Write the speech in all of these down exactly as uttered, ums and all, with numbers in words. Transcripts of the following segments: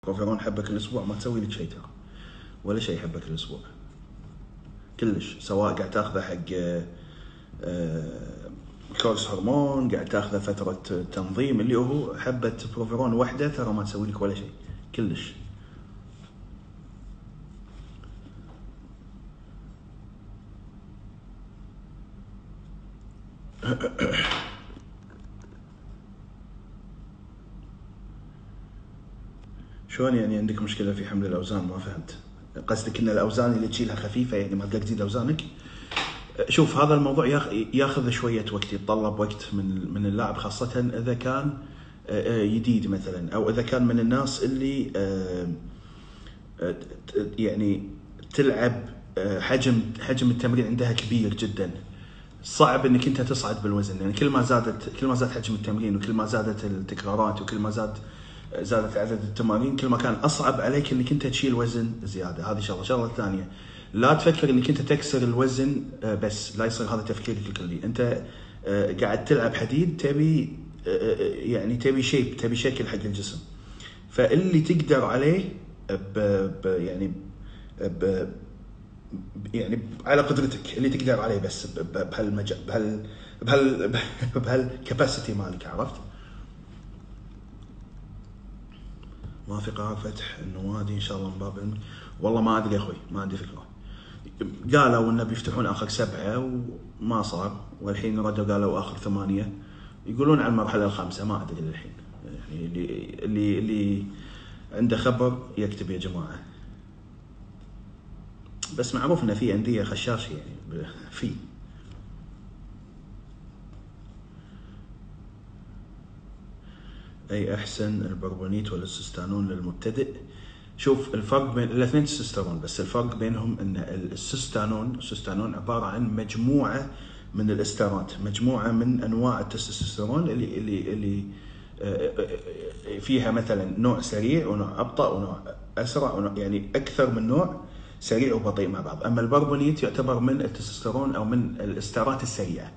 بروفيرون حبه كل اسبوع ما تسوي لك شيء ترى، ولا شيء حبه كل اسبوع كلش، سواء قاعد تاخذه حق كورس هرمون، قاعد تاخذه فتره تنظيم، اللي هو حبه بروفيرون واحده ترى ما تسوي لك ولا شيء كلش. شلون يعني عندك مشكله في حمل الاوزان؟ ما فهمت. قصدك ان الاوزان اللي تشيلها خفيفه يعني ما تقدر تزيد اوزانك؟ شوف هذا الموضوع ياخذ شويه وقت، يتطلب وقت من من اللاعب، خاصه اذا كان جديد مثلا، او اذا كان من الناس اللي يعني تلعب حجم حجم التمرين عندها كبير جدا. صعب انك انت تصعد بالوزن، يعني كل ما زادت كل ما زاد حجم التمرين، وكل ما زادت التكرارات، وكل ما زاد زادت عدد التمارين، كل ما كان اصعب عليك انك انت تشيل وزن زياده. هذه شغله. شغله الثانيه، لا تفكر انك انت تكسر الوزن بس، لا يصير هذا تفكيرك الكلي. انت قاعد تلعب حديد، تبي يعني تبي شيب، تبي شكل حق الجسم، فاللي تقدر عليه ب يعني ب يعني على قدرتك اللي تقدر عليه، بس بهالمجال بهال بهال بهالكاباسيتي مالك، عرفت؟ ما في قرار فتح النوادي ان شاء الله من باب علمي. والله ما ادري يا اخوي، ما عندي فكره. قالوا انه بيفتحون اخر سبعه وما صار، والحين ردوا قالوا اخر ثمانيه، يقولون على المرحله الخامسه، ما ادري للحين. يعني اللي اللي اللي عنده خبر يكتب يا جماعه. بس معروف انه في انديه خشاش يعني في. اي احسن، البربونيت ولا السستانون للمبتدئ؟ شوف الفرق بين الاثنين تستوستيرون، بس الفرق بينهم ان السستانون السستانون عباره عن مجموعه من الاسترات، مجموعه من انواع التستوستيرون اللي اللي اللي فيها مثلا نوع سريع ونوع ابطا ونوع اسرع ونوع، يعني اكثر من نوع سريع وبطيء مع بعض. اما البربونيت يعتبر من التستوستيرون او من الاسترات السريعه.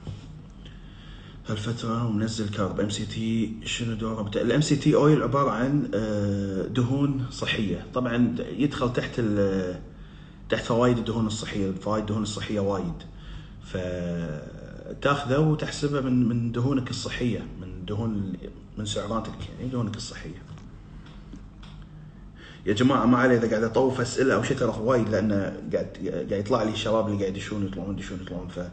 هالفترة ومنزل كارب ام سي تي، شنو دوره؟ الام سي تي اويل عبارة عن دهون صحية، طبعا يدخل تحت تحت فوائد الدهون الصحية. فوائد الدهون الصحية وايد، فتاخذه وتحسبه من من دهونك الصحية، من دهون من سعراتك، يعني دهونك الصحية. يا جماعة ما علي اذا قاعد اطوف اسئلة او شيء، ترى وايد، لان قاعد قاعد يطلع لي الشباب اللي قاعد يشون يطلعون يشون يطلعون ف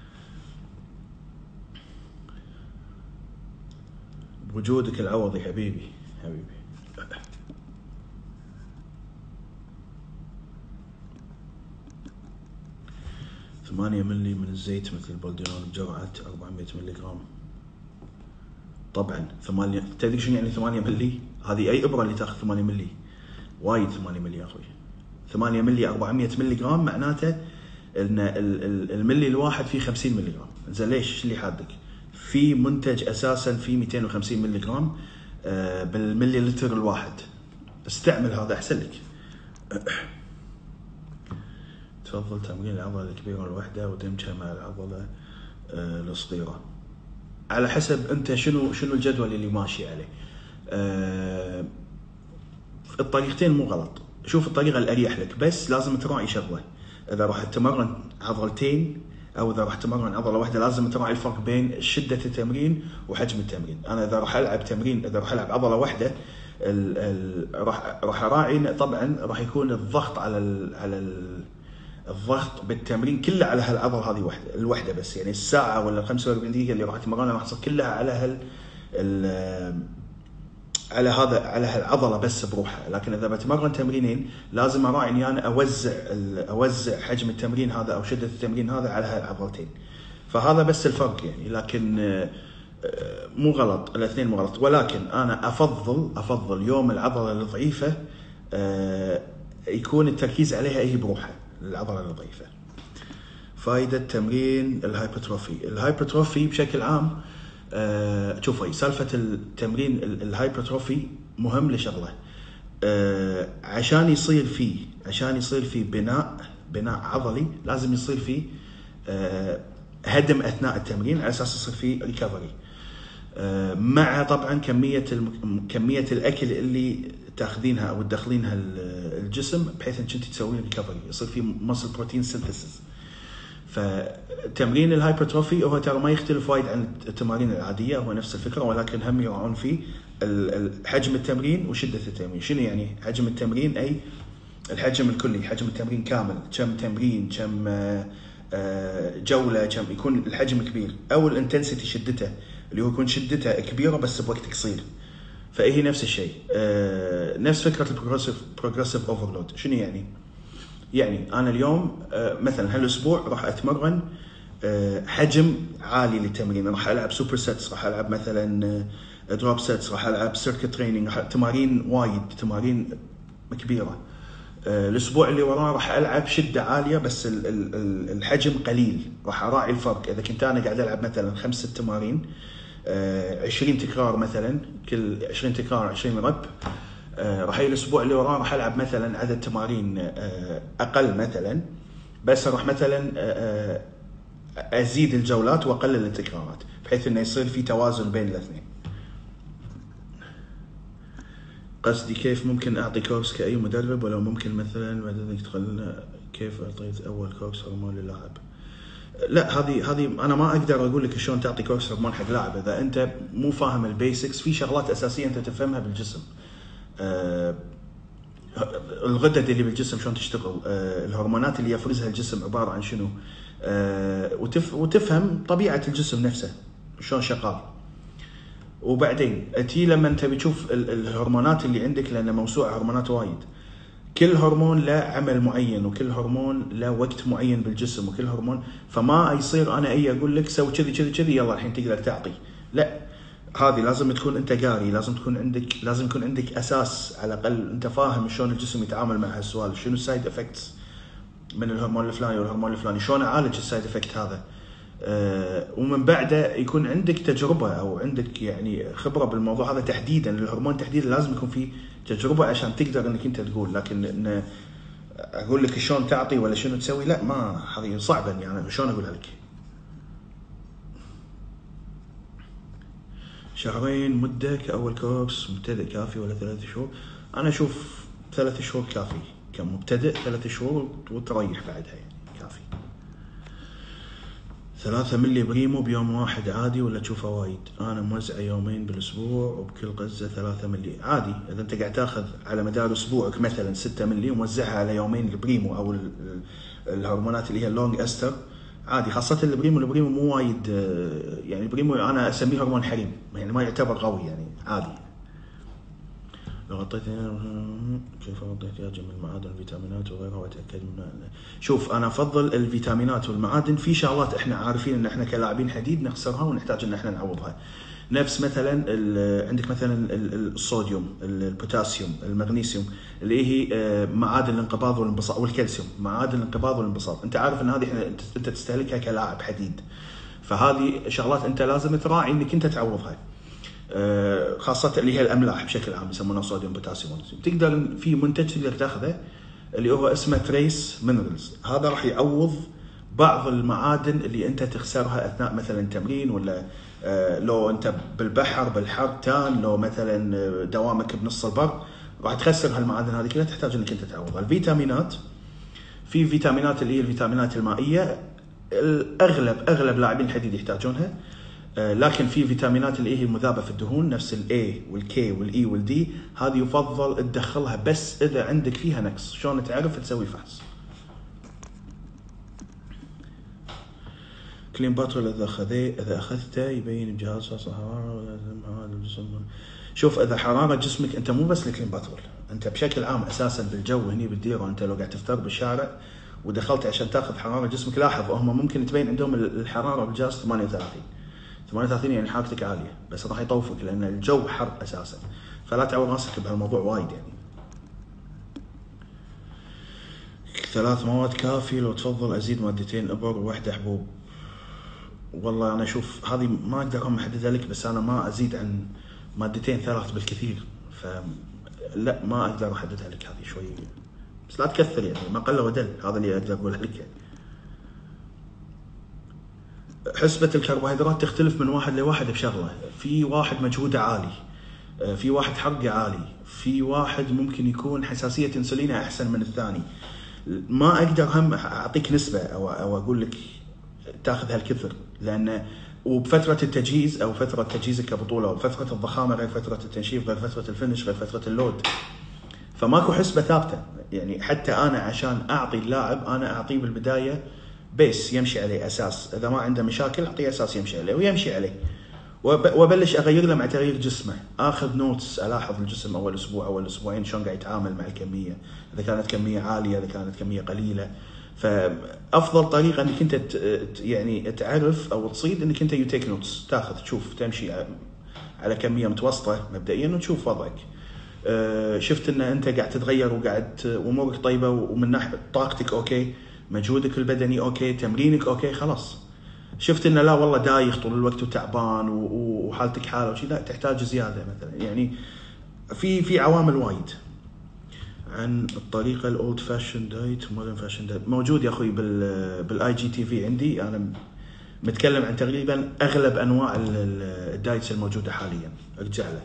وجودك العوضي حبيبي حبيبي. ثمانية ملي من الزيت مثل البولدينون بجرعة أربعمية ملي جرام. طبعا ثمانية، تدري شنو يعني ثمانية ملي؟ هذه أي إبرة اللي تاخذ ثمانية ملي، وايد ثمانية ملي يا أخوي. ثمانية ملي أربعمية ملي جرام، معناته إن الملي الواحد فيه خمسين ملي جرام. زين ليش اللي حادك؟ في منتج أساسا فيه مئتين وخمسين ملي جرام بالملي لتر الواحد. استعمل هذا أحسن لك. تفضل تمرين العضلة الكبيرة الوحدة ودمجها مع العضلة الصغيرة. على حسب أنت شنو شنو الجدول اللي ماشي عليه. الطريقتين مو غلط. شوف الطريقة الأريح لك، بس لازم تراعي شغلة. إذا راح تمرن عضلتين او اذا راح تمرن عضله واحده، لازم تراعي الفرق بين شده التمرين وحجم التمرين. انا اذا راح العب تمرين، اذا راح العب عضله واحده، ال ال راح راح اراعي طبعا راح يكون الضغط على ال على ال الضغط بالتمرين كله على هالعضله هذه واحده الوحده بس، يعني الساعه ولا خمسة وأربعين دقيقه اللي راح تمرنها راح تصير كلها على هال على هذا على هالعضله بس بروحها. لكن اذا بتمرن تمرينين لازم اراعي اني انا اوزع اوزع حجم التمرين هذا او شده التمرين هذا على هالعضلتين. فهذا بس الفرق يعني، لكن مو غلط، الاثنين مو غلط. ولكن انا افضل افضل يوم العضله الضعيفه يكون التركيز عليها هي بروحها، العضله الضعيفه. فائده تمرين الهايبرتروفي. الهايبرتروفي بشكل عام، أه شوفي سالفة التمرين الهايبرتروفي مهم لشغلة. أه عشان يصير فيه عشان يصير فيه بناء بناء عضلي، لازم يصير فيه أه هدم أثناء التمرين على أساس يصير فيه ريكفري. أه مع طبعا كمية كمية الأكل اللي تاخذينها او تدخلينها الجسم بحيث انك انت تسوين ريكفري، يصير في ماسل بروتين سينثيسيس. فتمرين الهايبرتروفي هو ترى ما يختلف وايد عن التمارين العاديه، هو نفس الفكره، ولكن هم يراعون فيه حجم التمرين وشده التمرين. شنو يعني حجم التمرين؟ اي الحجم الكلي، حجم التمرين كامل، كم تمرين، كم جوله، كم يكون الحجم كبير، او الانتنسيتي شدته اللي هو يكون شدته كبيره بس بوقت قصير. فهي نفس الشيء، نفس فكره البروجريسيف بروجريسيف اوفرلود. شنو يعني؟ يعني انا اليوم مثلا هالاسبوع راح اتمرن حجم عالي للتمرين، راح العب سوبر سيتس، راح العب مثلا دروب سيتس، راح العب سيركت تريننج، تمارين وايد، تمارين كبيره. الاسبوع اللي وراه راح العب شده عاليه بس الحجم قليل، راح اراعي الفرق. اذا كنت انا قاعد العب مثلا خمس ست تمارين عشرين تكرار، مثلا كل عشرين تكرار عشرين رب، راح الاسبوع اللي وراه راح العب مثلا عدد تمارين اقل مثلا، بس اروح مثلا ازيد الجولات واقلل التكرارات بحيث انه يصير في توازن بين الاثنين. قصدي كيف ممكن اعطي كورس كاي مدرب، ولو ممكن مثلا بعدين تدخلنا كيف اعطيت اول كورس هرمون للاعب. لا هذه هذه انا ما اقدر اقول لك شلون تعطي كورس هرمون حق لاعب اذا انت مو فاهم البيسكس. في شغلات اساسيه انت تفهمها بالجسم، آه الغدد اللي بالجسم شلون تشتغل، آه الهرمونات اللي يفرزها الجسم عباره عن شنو، آه وتف وتفهم طبيعه الجسم نفسه شلون شغال. وبعدين تي لما انت بتشوف الهرمونات اللي عندك، لان موسوعه هرمونات وايد، كل هرمون له عمل معين، وكل هرمون له وقت معين بالجسم، وكل هرمون، فما يصير انا اي اقول لك سوي كذي كذي كذي يلا الحين تقدر تعطي. لا، هذه لازم تكون انت قاري، لازم تكون عندك لازم يكون عندك اساس على الاقل انت فاهم شلون الجسم يتعامل مع هالسوالف، شنو السايد افكتس من الهرمون الفلاني والهرمون الفلاني، شلون اعالج السايد افكت هذا. أه ومن بعده يكون عندك تجربه او عندك يعني خبره بالموضوع هذا تحديدا. الهرمون تحديدا لازم يكون فيه تجربه عشان تقدر انك انت تقول، لكن إن اقول لك شلون تعطي ولا شنو تسوي لا، ما هذه صعبه يعني شلون اقولها لك. شهرين مده كاول كورس مبتدئ كافي ولا ثلاث شهور؟ انا اشوف ثلاث شهور كافي كمبتدئ، ثلاث شهور وتريح بعدها يعني كافي. ثلاثة ملي بريمو بيوم واحد عادي ولا تشوفه وايد؟ أنا موزعة يومين بالأسبوع وبكل غزة ثلاثة ملي عادي. إذا أنت قاعد تاخذ على مدار أسبوعك مثلا ستة ملي وموزعها على يومين البريمو أو الهرمونات اللي هي اللونج أستر عادي، خاصة البريمو. البريمو مو وايد يعني، البريمو أنا أسميه هرمون حريم يعني ما يعتبر قوي يعني عادي. لو غطيت كيف اغطي احتياجي من المعادن والفيتامينات وغيرها واتاكد من. شوف انا افضل الفيتامينات والمعادن، في شغلات احنا عارفين ان احنا كلاعبين حديد نخسرها ونحتاج ان احنا نعوضها، نفس مثلا عندك مثلا الصوديوم، البوتاسيوم، المغنيسيوم اللي هي معادن الانقباض والانبساط، والكالسيوم معادن الانقباض والانبساط. انت عارف ان هذه احنا انت تستهلكها كلاعب حديد، فهذه شغلات انت لازم تراعي انك انت تعوضها، خاصة اللي هي الأملاح بشكل عام يسمونها صوديوم بوتاسيوم. تقدر في منتج تقدر تاخذه اللي هو اسمه تريس مينرالز، هذا راح يعوض بعض المعادن اللي أنت تخسرها أثناء مثلا تمرين، ولا لو أنت بالبحر بالحر تان، لو مثلا دوامك بنص البر راح تخسر هالمعادن هذه كلها، تحتاج أنك أنت تعوضها. الفيتامينات، في فيتامينات اللي هي الفيتامينات المائية الأغلب أغلب لاعبين الحديد يحتاجونها، لكن في فيتامينات اللي هي المذابة في الدهون نفس الاي والكي والاي والدي، هذه يفضل تدخلها بس اذا عندك فيها نقص. شلون تعرف؟ تسوي فحص. كلين باترول اذا اخذه اذا اخذته يبين بجهاز حراره ولازم هذا الجسم. شوف اذا حراره جسمك، انت مو بس الكلين باترول، انت بشكل عام اساسا بالجو هني بالديره، انت لو قاعد تفتر بالشارع ودخلت عشان تاخذ حراره جسمك، لاحظ هم ممكن تبين عندهم الحراره بالجهاز ثمانية وثلاثين ثمانية وثلاثين يعني حرارتك عاليه، بس راح يطوفك لان الجو حر اساسا، فلا تعود راسك بهالموضوع وايد يعني. ثلاث مواد كافي لو تفضل ازيد مادتين ابر وواحده حبوب؟ والله انا اشوف هذه ما اقدر احددها لك، بس انا ما ازيد عن مادتين ثلاث بالكثير، فلا ما اقدر احددها لك، هذه شوي بس لا تكثر يعني، ما قل ودل، هذا اللي اقدر اقوله لك يعني. حسبة الكربوهيدرات تختلف من واحد لواحد بشغله، في واحد مجهوده عالي في واحد حرقه عالي، في واحد ممكن يكون حساسيه انسولينه احسن من الثاني. ما اقدر هم اعطيك نسبه او او اقول لك تاخذ هالكثر، لان وبفتره التجهيز او فتره تجهيزك كبطوله وفتره الضخامه غير فتره التنشيف غير فتره الفنش غير فتره اللود، فماكو حسبه ثابته. يعني حتى انا عشان اعطي اللاعب انا اعطيه بالبدايه بيس يمشي عليه، اساس اذا ما عنده مشاكل اعطيه اساس يمشي عليه ويمشي عليه، وابلش اغير له مع تغيير جسمه، اخذ نوتس الاحظ الجسم اول اسبوع اول اسبوعين شلون قاعد يتعامل مع الكميه، اذا كانت كميه عاليه اذا كانت كميه قليله. فافضل طريقه انك انت يعني تعرف او تصيد انك انت يو تيك نوتس، تاخذ تشوف تمشي على كميه متوسطه مبدئيا وتشوف وضعك. شفت ان انت قاعد تتغير وقاعد امورك طيبه ومن ناحيه طاقتك اوكي، مجهودك البدني اوكي، تمرينك اوكي، خلاص. شفت انه لا والله دايخ طول الوقت وتعبان وحالتك حاله وشي، لا تحتاج زياده مثلا. يعني في في عوامل وايد. عن الطريقه الاولد فاشن دايت مودرن فاشن دايت موجود يا اخوي بال بالاي جي تي في عندي، انا متكلم عن تقريبا اغلب انواع الدايتس الموجوده حاليا، ارجع له.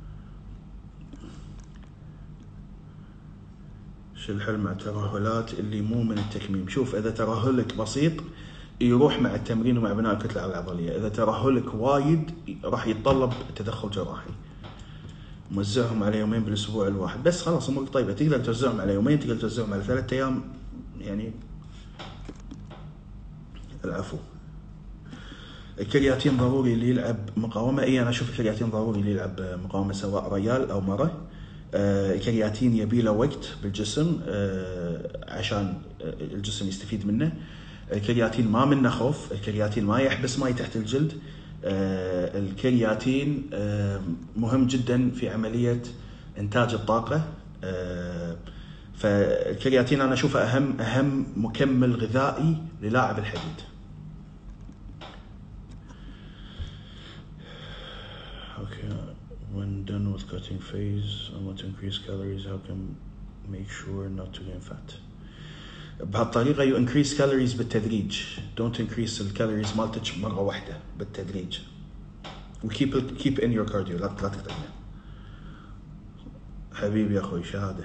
شو الحل مع الترهلات اللي مو من التكميم؟ شوف اذا ترهلك بسيط يروح مع التمرين ومع بناء الكتله العضليه، اذا ترهلك وايد راح يتطلب تدخل جراحي. موزعهم على يومين بالاسبوع الواحد بس، خلاص امورك طيبه، تقدر توزعهم على يومين، تقدر توزعهم على ثلاثة ايام يعني. العفو. الكرياتين ضروري اللي يلعب مقاومه؟ اي انا اشوف الكرياتين ضروري اللي يلعب مقاومه سواء ريال او مره. الكرياتين يبي له وقت بالجسم عشان الجسم يستفيد منه. الكرياتين ما منه خوف، الكرياتين ما يحبس ماي تحت الجلد. الكرياتين مهم جدا في عملية إنتاج الطاقة، فالكرياتين أنا أشوفه أهم أهم مكمل غذائي للاعب الحديد. Okay, when done with cutting phase, I want to increase calories. How can make sure not to gain fat? بهالطريقة you increase calories بالتدريج. Don't increase الكالوريز مالتك مرة واحدة، بالتدريج. و keep it, keep in your cardio. لا لا تقطعنا. حبيبي يا أخوي شهادة.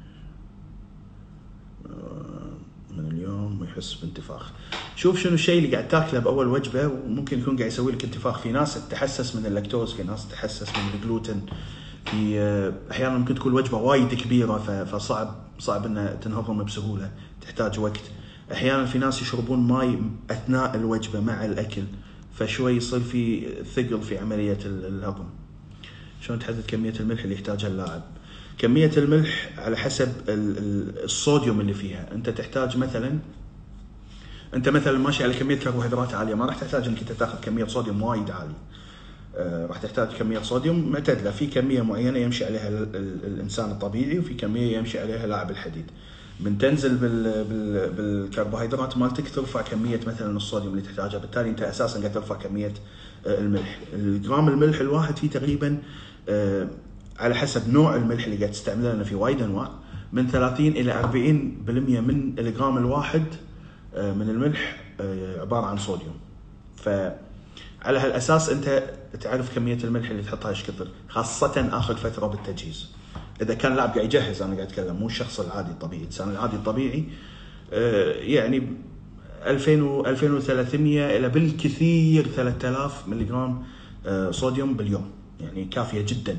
من اليوم يحس بانتفاخ. شوف شنو الشيء اللي قاعد تاكله بأول وجبة وممكن يكون قاعد يسوي لك انتفاخ. في ناس تتحسس من اللاكتوز، في ناس تتحسس من الجلوتين، في أحيانا ممكن تكون وجبة وايد كبيرة فصعب صعب انها تنهضم بسهولة، تحتاج وقت. احيانا في ناس يشربون ماي اثناء الوجبه مع الاكل فشوي يصير في ثقل في عمليه الهضم. شلون تحدد كميه الملح اللي يحتاجها اللاعب؟ كميه الملح على حسب الصوديوم اللي فيها. انت تحتاج مثلا انت مثلا ماشي على كميه كربوهيدرات عاليه، ما راح تحتاج انك انت تاخذ كميه صوديوم وايد عالي. آه راح تحتاج كميه صوديوم معتدله، في كميه معينه يمشي عليها الانسان الطبيعي وفي كميه يمشي عليها لاعب الحديد. من تنزل بال... بال... بالكربوهيدرات مالتك ترفع كميه مثلا الصوديوم اللي تحتاجها، بالتالي انت اساسا قاعد ترفع كميه الملح. الجرام الملح الواحد فيه تقريبا آه على حسب نوع الملح اللي قاعد تستعمله، لانه في وايد انواع، من ثلاثين الى أربعين بالمئة من الجرام الواحد آه من الملح آه عباره عن صوديوم. فعلى هالاساس انت تعرف كميه الملح اللي تحطها ايش كثر، خاصه اخر فتره بالتجهيز. اذا كان لاعب قاعد يجهز، انا قاعد اتكلم مو الشخص العادي الطبيعي، الانسان العادي الطبيعي يعني ألفين وثلاثمئة الى بالكثير ثلاثة آلاف ملي جرام صوديوم باليوم، يعني كافيه جدا.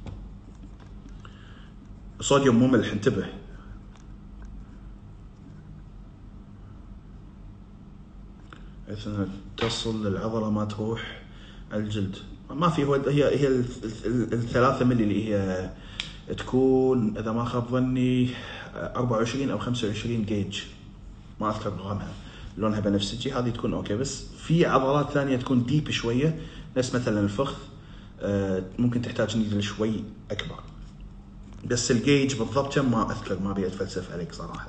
صوديوم مو ملح، انتبه. بحيث انها تصل للعضله ما تروح على الجلد. ما في، هو هي هي الثلاثة ملي اللي هي تكون اذا ما خاب ظني أربعة وعشرين او خمسة وعشرين جيج، ما اذكر رقمها، لونها بنفسجي، هذه تكون اوكي. بس في عضلات ثانيه تكون ديب شويه، نفس مثلا الفخذ ممكن تحتاج نيدل شوي اكبر، بس الجيج بالضبط كم ما اذكر، ما ابي اتفلسف عليك صراحه.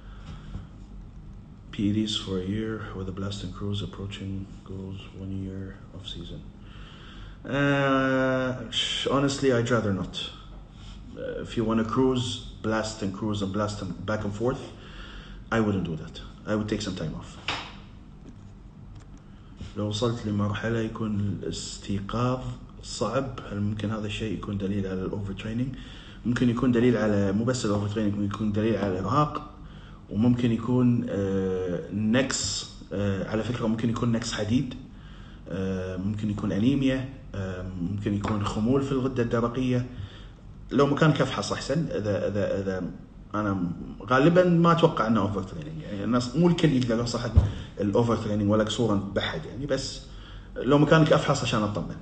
P E Ds for a year with the blast and cruise approaching goals one year of season. Uh, honestly, I'd rather not. Uh, if you want to cruise, blast and cruise and blast and back and forth, I wouldn't do that. I would take some time off. لو وصلت لمرحلة يكون الاستيقاظ صعب. هل ممكن هذا الشيء يكون دليل على الاوفر تريننج؟ ممكن يكون دليل على مو بس الاوفر تريننج، ممكن يكون دليل على الارهاق، وممكن يكون آه نقص آه على فكره ممكن يكون نقص حديد، آه ممكن يكون انيميا، آه ممكن يكون خمول في الغده الدرقيه. لو مكانك افحص احسن. اذا اذا اذا انا غالبا ما اتوقع انه اوفر تريننج، يعني الناس مو الكل يقدر ينصح الاوفر تريننج ولا قصورا بحد يعني، بس لو مكانك افحص عشان اطمن.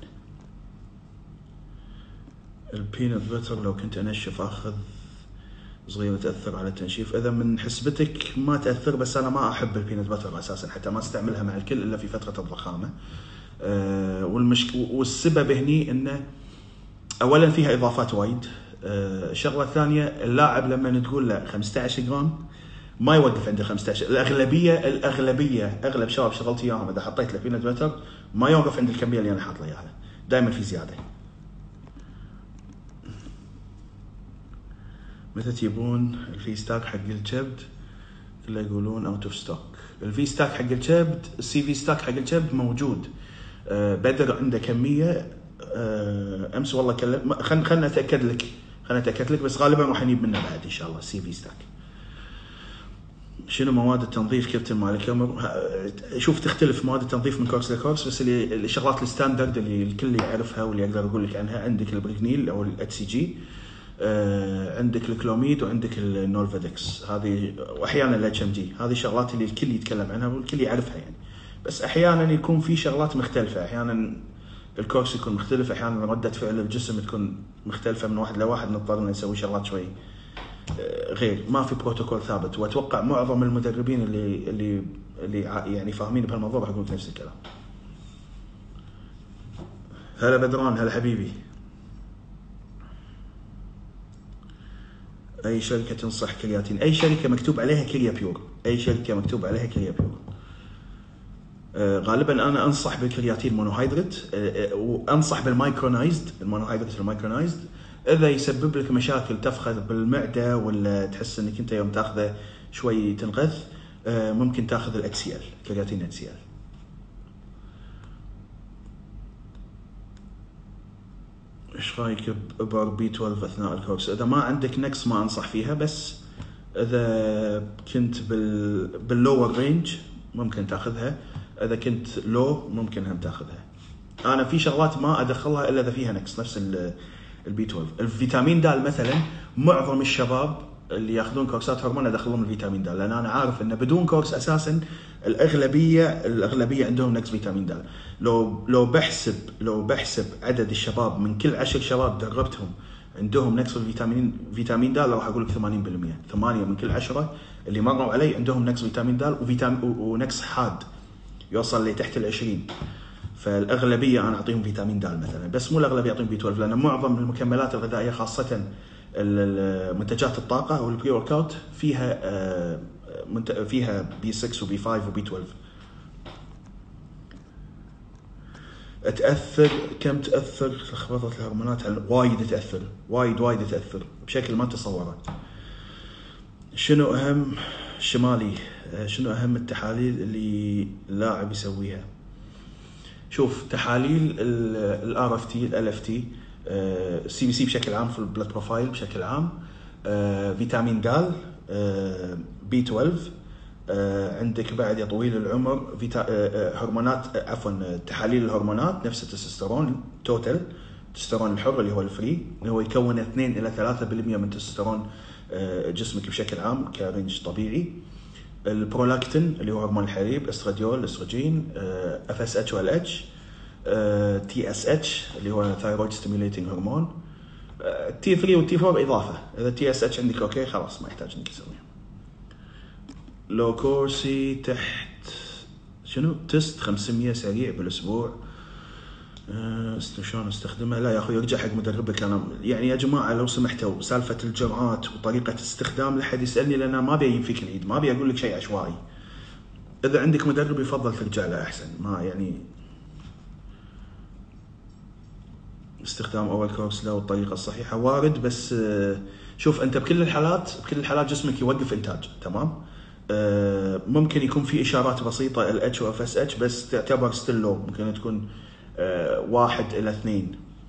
البينت بتر لو كنت انشف اخذ صغيره تاثر على التنشيف؟ اذا من حسبتك ما تاثر، بس انا ما احب البينت بتر اساسا، حتى ما استعملها مع الكل الا في فتره الضخامه. أه والمشك... والسبب هني انه اولا فيها اضافات وايد. الشغله أه الثانيه اللاعب لما تقول له خمسة عشر جرام ما يوقف عند خمسة عشر. الاغلبيه الاغلبيه اغلب شباب اشتغلت اياهم اذا حطيت له بينت بتر ما يوقف عند الكميه اللي انا حاط له اياها، دائما في زياده. متى تجيبون الفي ستاك حق الكبد؟ كله يقولون اوت اوف ستوك. الفي ستاك حق الكبد، السي في ستاك حق الكبد موجود. أه بدر عنده كميه. أه امس والله كلم، خلنا خلنا اتاكد لك خلنا اتاكد لك بس غالبا راح نجيب منه بعد ان شاء الله السي في ستاك. شنو مواد التنظيف كابتن مال الكاميرا؟ شوف تختلف مواد التنظيف من كورس لكورس، بس اللي الشغلات الستاندرد اللي الكل يعرفها واللي اقدر اقول لك عنها، عندك البريكنيل او الاتش سي جي، آه عندك الكلوميد، وعندك النولفادكس هذه، واحيانا الاتش ام جي. هذه الشغلات اللي الكل يتكلم عنها والكل يعرفها يعني، بس احيانا يكون في شغلات مختلفه، احيانا الكورس يكون مختلف، احيانا رده فعل الجسم تكون مختلفه من واحد لواحد، نضطر نسوي شغلات شوي غير، ما في بروتوكول ثابت. واتوقع معظم المدربين اللي اللي اللي يعني فاهمين بهالموضوع راح يقولون نفس الكلام. هلا بدران، هلا حبيبي. اي شركه تنصح كرياتين؟ اي شركه مكتوب عليها كريا بيور، اي شركه مكتوب عليها كريا بيور. آه غالبا انا انصح بالكرياتين مونوهيدرات، آه وانصح بالمايكرونايزد، المونوهيدرات المايكرونايزد اذا يسبب لك مشاكل تفخذ بالمعده ولا تحس انك انت يوم تاخذه شوي تنغث، آه ممكن تاخذ الاكس سي ال، كرياتين اكس سي ال. ايش رايك بابر بي اثنا عشر اثناء الكورس؟ اذا ما عندك نقص ما انصح فيها، بس اذا كنت بال باللور رينج ممكن تاخذها، اذا كنت لو ممكن هم تاخذها. انا في شغلات ما ادخلها الا اذا فيها نقص، نفس البي اثنا عشر. الفيتامين د مثلا معظم الشباب اللي ياخذون كورسات هرمون ادخلهم الفيتامين د، لان انا عارف انه بدون كورس اساسا الاغلبيه الاغلبيه عندهم نقص فيتامين د. لو لو بحسب لو بحسب عدد الشباب من كل عشر شباب دربتهم عندهم نقص الفيتامين فيتامين د، راح اقول لك ثمانين بالمئة، ثمانية من كل عشرة اللي مروا علي عندهم نقص فيتامين د، وفيتامين ونقص حاد يوصل لتحت العشرين. فالاغلبيه انا اعطيهم فيتامين د مثلا، بس مو الاغلبيه اعطيهم بي اثنا عشر، لان معظم المكملات الغذائيه خاصه منتجات الطاقه او البري ورك اوت فيها فيها بي ستة وبي خمسة وبي اثنا عشر. تاثر كم تاثر لخبطه الهرمونات؟ وايد تاثر، وايد وايد تاثر بشكل ما تتصوره. شنو اهم شمالي شنو اهم التحاليل اللي اللاعب يسويها؟ شوف تحاليل الار اف تي، ال اف تي، السي بي سي بشكل عام، في البلاد بروفايل بشكل عام، فيتامين د، بي اثنا عشر، عندك بعد يا طويل العمر فيتا... هرمونات، عفوا تحاليل الهرمونات نفس التستوستيرون توتال، التستوستيرون الحر اللي هو الفري، اللي هو يكون اثنين إلى ثلاثة بالمئة من تستوستيرون جسمك بشكل عام كرينج طبيعي. البرولاكتين اللي هو هرمون الحليب، استراديول، استروجين، اف اس اتش وال اتش، تي اس اتش اللي هو ثايرويد ستيميوليتنج هرمون، تي ثلاثة والتي أربعة اضافه. اذا تي اس اتش عندك اوكي خلاص ما يحتاج انك تسويه. لو كورسي تحت شنو تست خمسمية سريع بالاسبوع، أه شلون استخدمها؟ لا يا اخوي ارجع حق مدربك. انا يعني يا جماعه لو سمحتوا سالفه الجرعات وطريقه استخدام لحد يسالني، لان ما ابي اجيب فيك العيد، ما ابي اقول لك شيء عشوائي. اذا عندك مدرب يفضل ترجع له احسن. ما يعني استخدام اول كورس له والطريقه الصحيحه وارد، بس شوف انت بكل الحالات بكل الحالات جسمك يوقف انتاج، تمام؟ أه ممكن يكون في اشارات بسيطه ال اتش و اف اس اتش، بس تعتبر ستيل لو، ممكن تكون أه واحد الى اثنين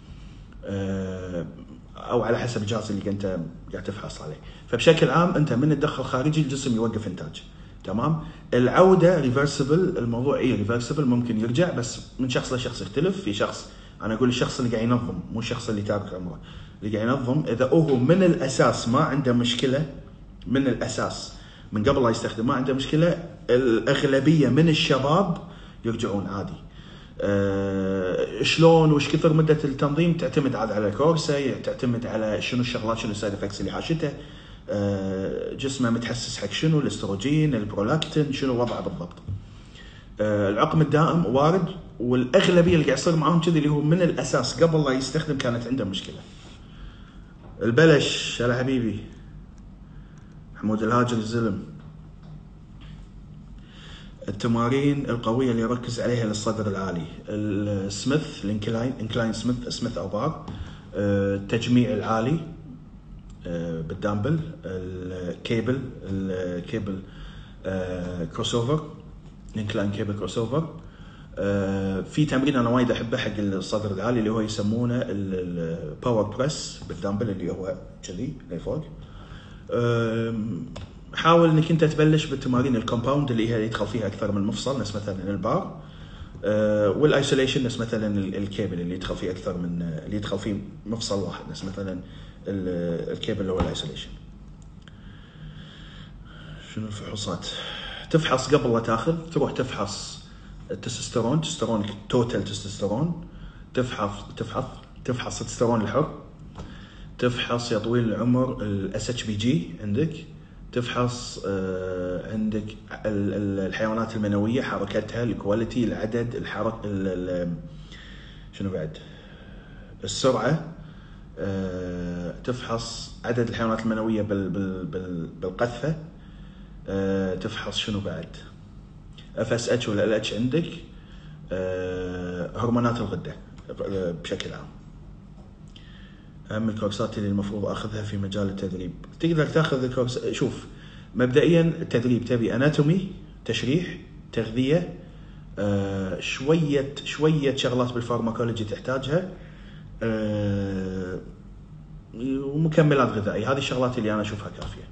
او على حسب الجهاز اللي انت قاعد تفحص عليه. فبشكل عام انت من تدخل خارجي الجسم يوقف انتاج. تمام. العوده ريفرسبل، الموضوع ايه ريفرسبل، ممكن يرجع بس من شخص لشخص يختلف. في شخص، انا اقول الشخص اللي قاعد ينظم مو الشخص اللي تارك عمره، اللي قاعد ينظم اذا هو من الاساس ما عنده مشكله، من الاساس من قبل لا يستخدم ما عنده مشكله، الاغلبيه من الشباب يرجعون عادي. أه شلون وش كثر مده التنظيم تعتمد عاد على الكورسه، تعتمد على شنو الشغلات، شنو السايد افكتس اللي عاشته، أه جسمه متحسس حق شنو، الاستروجين، البرولاكتين، شنو وضعه بالضبط. أه العقم الدائم وارد، والاغلبيه اللي قاعد يصير معاهم كذي اللي هو من الاساس قبل لا يستخدم كانت عنده مشكله. البلش هلا حبيبي محمود الهاجر الزلم. التمارين القويه اللي يركز عليها للصدر العالي، السميث، الانكلاين، انكلاين سميث، سميث او بار، التجميع العالي بالدامبل، الكيبل، الكيبل كروس اوفر، الانكلاين كيبل كروس اوفر. في تمرين انا وايد احبه حق الصدر العالي اللي هو يسمونه الباور بريس بالدامبل اللي هو كذي لفوق. حاول انك انت تبلش بالتمارين الكومباوند اللي هي يدخل فيها اكثر من مفصل، نفس مثلا البار، والايسوليشن نفس مثلا الكيبل اللي يدخل فيه اكثر من اللي يدخل فيه مفصل واحد، نفس مثلا الكيبل اللي هو الايسوليشن. شنو الفحوصات؟ تفحص قبل لا تاخذ، تروح تفحص التستوستيرون، تستوستيرون توتال تستوستيرون، تفحص تفحص تفحص التستوستيرون الحر، تفحص يا طويل العمر الاس اتش بي جي عندك، تفحص آه عندك الحيوانات المنويه، حركتها، الكواليتي، العدد، الحركه، شنو بعد، السرعه، آه تفحص عدد الحيوانات المنويه بال بال بال بالقذفه، آه تفحص شنو بعد، اف اس اتش ولا ال اتش عندك، آه هرمونات الغده بشكل عام. اهم الكورسات اللي المفروض اخذها في مجال التدريب، تقدر تاخذ الكورس. شوف مبدئيا التدريب تبي اناتومي، تشريح، تغذيه، آه شويه شويه شغلات بالفارماكولوجي تحتاجها، آه ومكملات غذائيه. هذه الشغلات اللي انا اشوفها كافيه.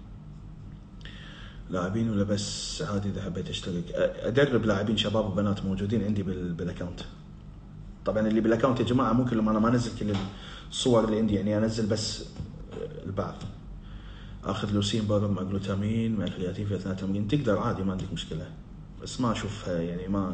لاعبين ولا بس عادي اذا حبيت اشترك؟ ادرب لاعبين شباب وبنات موجودين عندي بالاكونت. طبعا اللي بالاكونت يا جماعه مو كلهم، انا ما انزل كل الصور اللي عندي، يعني انزل بس البعض. اخذ لوسين بدل مع جلوتامين مع كرياتين في اثناء التمرين، تقدر عادي ما عندك مشكله، بس ما اشوفها يعني ما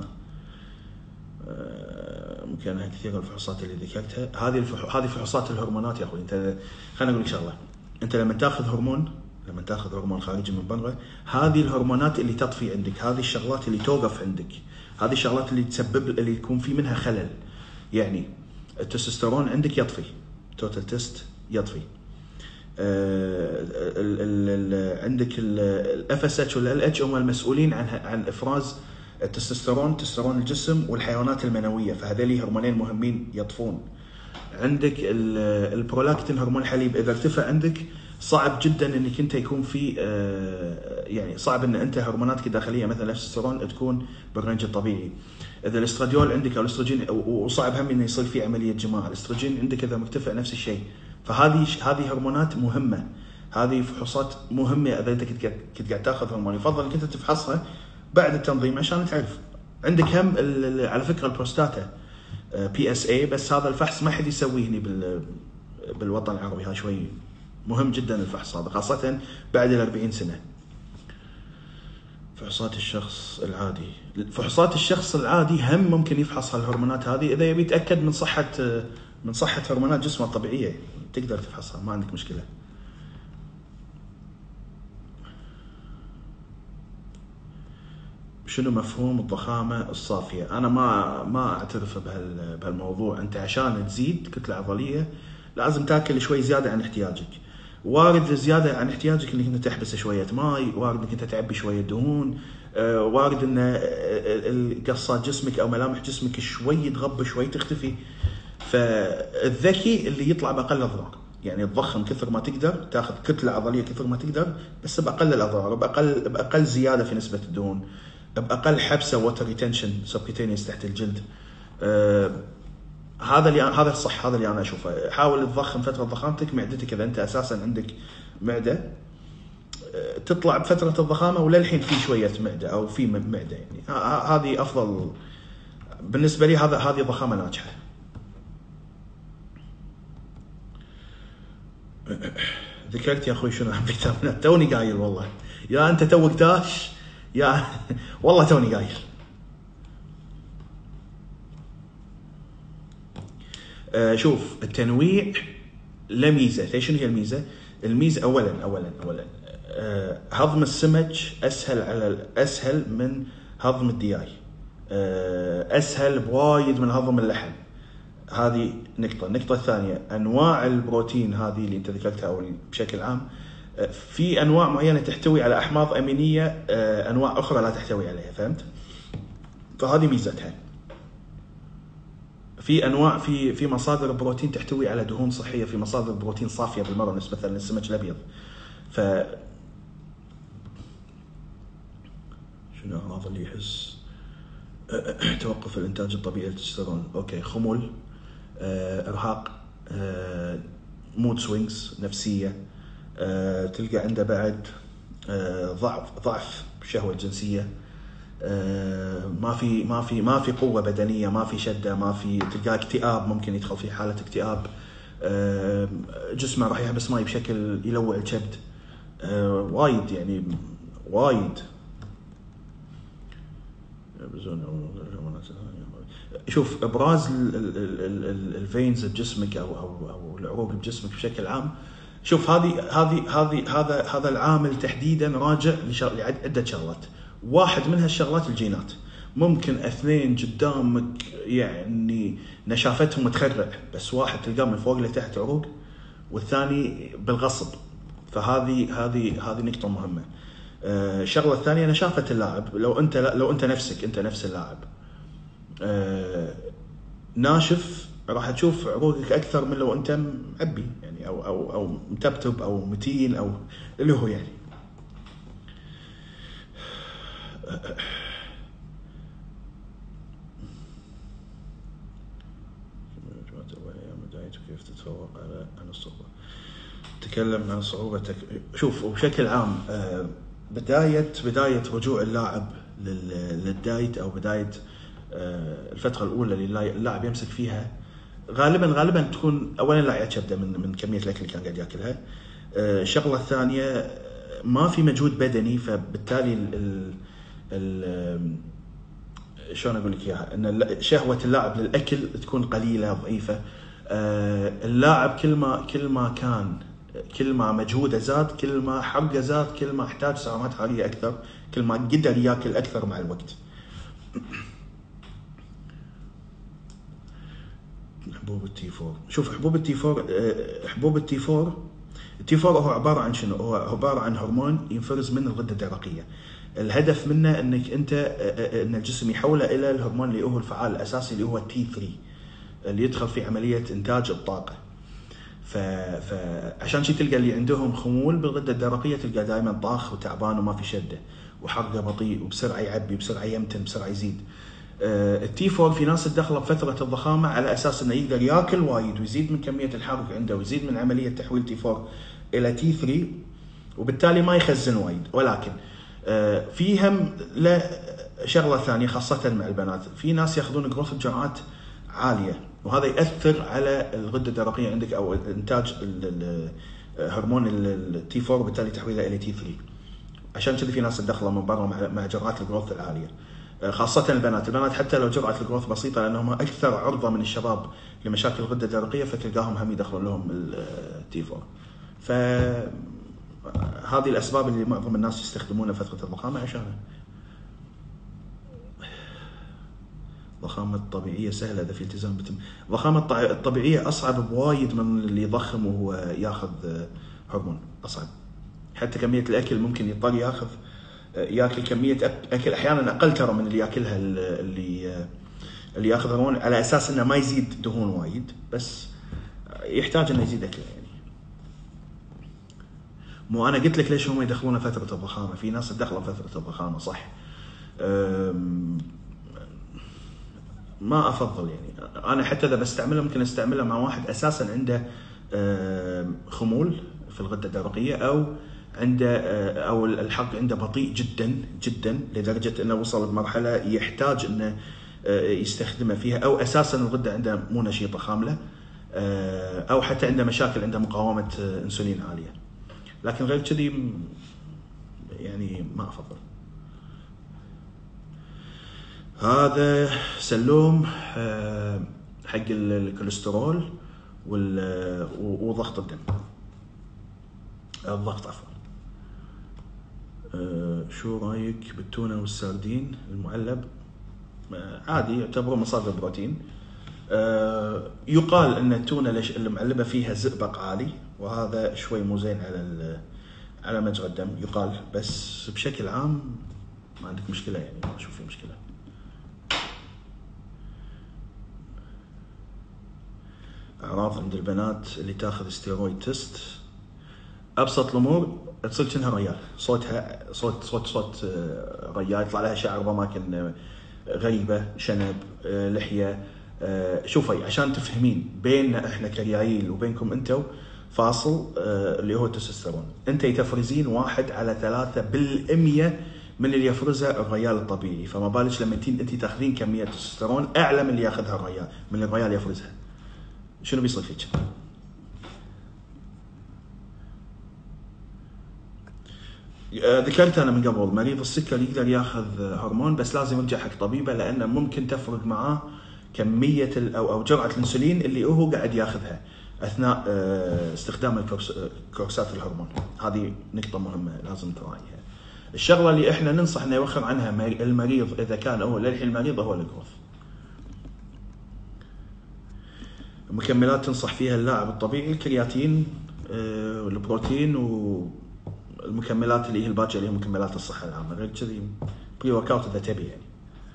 ممكنها كثير. الفحوصات اللي ذكرتها هذه الفح... هذه فحوصات الهرمونات يا اخوي. انت خليني اقول لك شغله، انت لما تاخذ هرمون لما تاخذ هرمون خارجي من برا، هذه الهرمونات اللي تطفي عندك، هذه الشغلات اللي توقف عندك، هذه الشغلات اللي تسبب اللي يكون في منها خلل. يعني التستوستيرون عندك يطفي، توتال تيست يطفي، ال ال ال عندك الاف اس اتش ولا ال اتش هم المسؤولين عن عن افراز التستوستيرون، تستوستيرون الجسم والحيوانات المنويه، فهذول هرمونين مهمين يطفون. عندك البرولاكتين هرمون الحليب، اذا ارتفع عندك صعب جدا انك انت يكون في يعني صعب ان انت هرموناتك الداخليه مثلا التستوستيرون تكون بالرينج الطبيعي. اذا الاستراديول عندك او الاستروجين، وصعب هم انه يصير في عمليه جماع. الاستروجين عندك اذا مرتفع نفس الشيء. فهذه هذه هرمونات مهمه، هذه فحوصات مهمه. اذا انت كنت كنت قاعد تاخذ هرمون يفضل انك انت تفحصها بعد التنظيم عشان تعرف. عندك هم على فكره البروستاتا بي اس اي، بس هذا الفحص ما حد يسويه هنا بال بالوطن العربي. ها شوي مهم جدا الفحص هذا، خاصه بعد ال أربعين سنه. فحوصات الشخص العادي، فحوصات الشخص العادي هم ممكن يفحص هالهرمونات هذه اذا يبي يتاكد من صحه من صحه هرمونات جسمه الطبيعيه، تقدر تفحصها ما عندك مشكله. شنو مفهوم الضخامه الصافيه؟ انا ما ما اعترف بهال بهالموضوع. انت عشان تزيد كتله عضليه لازم تاكل شوي زياده عن احتياجك. وارد زياده عن احتياجك انك انت تحبس شويه ماي، وارد انك انت تعبي شويه دهون، وارد ان قصات جسمك او ملامح جسمك شوي تغب شوي تختفي. فالذكي اللي يطلع باقل اضرار، يعني تضخم كثر ما تقدر، تاخذ كتله عضليه كثر ما تقدر، بس باقل الاضرار، باقل باقل زياده في نسبه الدهون، باقل حبسه ووتر ريتنشن سبكيتينيوس تحت الجلد. هذا اللي هذا الصح، هذا اللي انا اشوفه. حاول تضخم فتره ضخامتك معدتك، اذا انت اساسا عندك معده تطلع بفتره الضخامه وللحين في شويه معده او في معده، يعني هذه افضل بالنسبه لي. هذا هذه ضخامه ناجحه. ذكرت يا اخوي شنو عن فيتامينات؟ توني قايل والله، يا انت توك داش يا والله توني قايل. آه شوف، التنويع له ميزه. شنو هي الميزه؟ الميزه اولا اولا اولا آه هضم السمك اسهل على اسهل من هضم الدياي، آه اسهل بوايد من هضم اللحم. هذه نقطة. النقطة الثانية، أنواع البروتين هذه اللي أنت ذكرتها أو بشكل عام، في أنواع معينة تحتوي على أحماض أمينية، أنواع أخرى لا تحتوي عليها، فهمت؟ فهذه ميزتها. في أنواع في في مصادر البروتين تحتوي على دهون صحية، في مصادر بروتين صافية بالمرة، مثلا السمك الأبيض. ف شنو أعراض اللي يحس؟ توقف الإنتاج الطبيعي للتستيرون. أوكي، خمول، آه، ارهاق، آه، مود سوينجز نفسيه، آه، تلقى عنده بعد آه، ضعف ضعف الشهوه الجنسيه، آه، ما في ما في ما في قوه بدنيه، ما في شده، ما في، تلقى اكتئاب، ممكن يدخل في حاله اكتئاب، آه، جسمه راح يحبس ماي بشكل يلوع الكبد، آه، وايد يعني وايد. شوف، ابراز الفينز بجسمك او او او العروق بجسمك بشكل عام، شوف هذه هذه هذه هذا هذا العامل تحديدا راجع لعده شغلات. واحد منها الشغلات الجينات، ممكن اثنين قدامك يعني نشافتهم تخرع، بس واحد تلقاه من فوق لتحت عروق والثاني بالغصب. فهذه هذه هذه نقطه مهمه. الشغله uh, الثانيه نشافه اللاعب. لو انت لو انت نفسك انت نفس اللاعب uh, ناشف، راح تشوف عروقك اكثر من لو انت معبي يعني، او او او متبتب او متين او اللي هو يعني. كيف تتفوق على عن الصعوبه؟ تكلم عن صعوبه تك... شوف، وبشكل عام uh, بداية بداية رجوع اللاعب للدايت أو بداية الفترة الأولى اللي اللاعب يمسك فيها، غالبا غالبا تكون أولا لا يتشبع من من كمية الأكل اللي كان قاعد ياكلها. الشغلة الثانية، ما في مجهود بدني، فبالتالي ال ال شلون أقول لك إياها، إن شهوة اللاعب للأكل تكون قليلة ضعيفة. اللاعب كل ما كل ما كان كل ما مجهوده زاد، كل ما حرقه زاد، كل ما احتاج سعرات حراريه اكثر، كل ما قدر ياكل اكثر مع الوقت. حبوب التي فور، شوف حبوب التي فور حبوب التي فور التي فور هو عباره عن شنو؟ هو عباره عن هرمون ينفرز من الغده الدرقيه. الهدف منه انك انت ان الجسم يحوله الى الهرمون اللي هو الفعال الاساسي اللي هو تي ثري، اللي يدخل في عمليه انتاج الطاقه. فعشان شي تلقى اللي عندهم خمول بالغده الدرقيه تلقى دائما طاخ وتعبان وما في شده وحرقه بطيء وبسرعه يعبي، بسرعه يمتن، بسرعه يزيد. التي فور في ناس تدخله بفتره الضخامه على اساس انه يقدر ياكل وايد ويزيد من كميه الحرق عنده ويزيد من عمليه تحويل تي فور الى تي ثري، وبالتالي ما يخزن وايد. ولكن في هم له شغله ثانيه خاصه مع البنات، في ناس ياخذون جروث بجرعات عاليه، وهذا ياثر على الغده الدرقيه عندك او انتاج هرمون التي فور وبالتالي تحويله الى تي ثري. عشان كذا في ناس تدخله من برا مع جرعات الجروث العاليه، خاصه البنات. البنات حتى لو جرعه الجروث بسيطه، لانهم اكثر عرضه من الشباب لمشاكل الغده الدرقيه، فتلقاهم هم يدخلون لهم التي فور. فهذه الاسباب اللي معظم الناس يستخدمونها فتره الضخامه عشانها. الضخامة الطبيعية سهلة إذا في التزام بتم. الضخامة الطبيعية أصعب بوايد من اللي يضخم وهو ياخذ هرمون، أصعب. حتى كمية الأكل ممكن يضطر ياخذ ياكل كمية أكل أحيانا أقل ترى من اللي ياكلها اللي اللي ياخذ هرمون، على أساس إنه ما يزيد دهون وايد، بس يحتاج إنه يزيد أكل يعني. مو أنا قلت لك ليش هم يدخلون فترة الضخامة؟ في ناس تدخل فترة الضخامة صح. ما افضل يعني. انا حتى اذا بستعملها ممكن استعملها مع واحد اساسا عنده آه، خمول في الغده الدرقيه، او عنده آه، او الحرق عنده بطيء جدا جدا لدرجه انه وصل لمرحله يحتاج انه آه، يستخدمه فيها، او اساسا الغده عنده مو نشيطه خامله، آه، او حتى عنده مشاكل، عنده مقاومه آه، انسولين عاليه. لكن غير كذي يعني ما افضل. هذا سلوم آه، حق الكوليسترول وضغط الدم، الضغط عفوا. أه شو رايك بالتونه والسردين المعلب؟ أه عادي، يعتبروا مصادر بروتين. أه يقال ان التونه المعلبه فيها زئبق عالي، وهذا شوي مو زين على على مجرى الدم يقال، بس بشكل عام ما عندك مشكله يعني، ما اشوف فيه مشكله. اعراض عند البنات اللي تاخذ ستيرويد تيست، ابسط الامور تصير كأنها ريال، صوتها صوت صوت صوت ريال، يطلع لها شعر باماكن غريبه، شنب، لحيه. شوفي عشان تفهمين، بيننا احنا كريايل وبينكم انتم فاصل اللي هو التستوستيرون. انت تفرزين واحد على ثلاثة بالمية من اللي يفرزها الريال الطبيعي، فما بالك لما انت تاخذين كميه تستوستيرون اعلى من اللي ياخذها الريال، من اللي الريال يفرزها، شنو بيصير فيك؟ ذكرت انا من قبل، مريض السكر يقدر ياخذ هرمون بس لازم يرجع حق طبيبه، لانه ممكن تفرق معاه كميه او او جرعه الانسولين اللي هو قاعد ياخذها اثناء استخدام كورسات الهرمون. هذه نقطه مهمه لازم تراعيها. الشغله اللي احنا ننصح انه يوخر عنها المريض اذا كان هو للحين المريض هو الجروث. المكملات تنصح فيها اللاعب الطبيعي، الكرياتين والبروتين والمكملات اللي هي الباقيه اللي هي مكملات الصحه العامه، غير كذي بري ورك اوت اذا تبي يعني.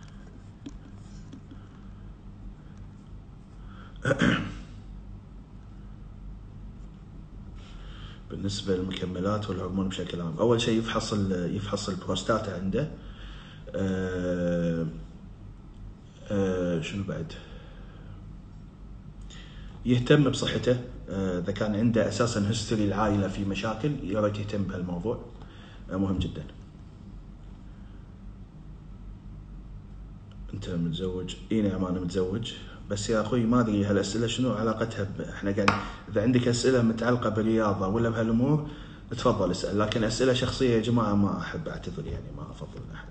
بالنسبه للمكملات والهرمون بشكل عام، اول شيء يفحص يفحص البروستاتا عنده. أه أه شنو بعد؟ يهتم بصحته، اذا كان عنده اساسا هيستوري العائله في مشاكل يا ريت يهتم بهالموضوع، مهم جدا. انت متزوج؟ اي نعم انا متزوج، بس يا اخوي ما ادري هالاسئله شنو علاقتها ب... احنا قاعد، اذا عندك اسئله متعلقه بالرياضه ولا بهالامور تفضل اسال، لكن اسئله شخصيه يا جماعه ما احب اعتذر يعني، ما افضل احد.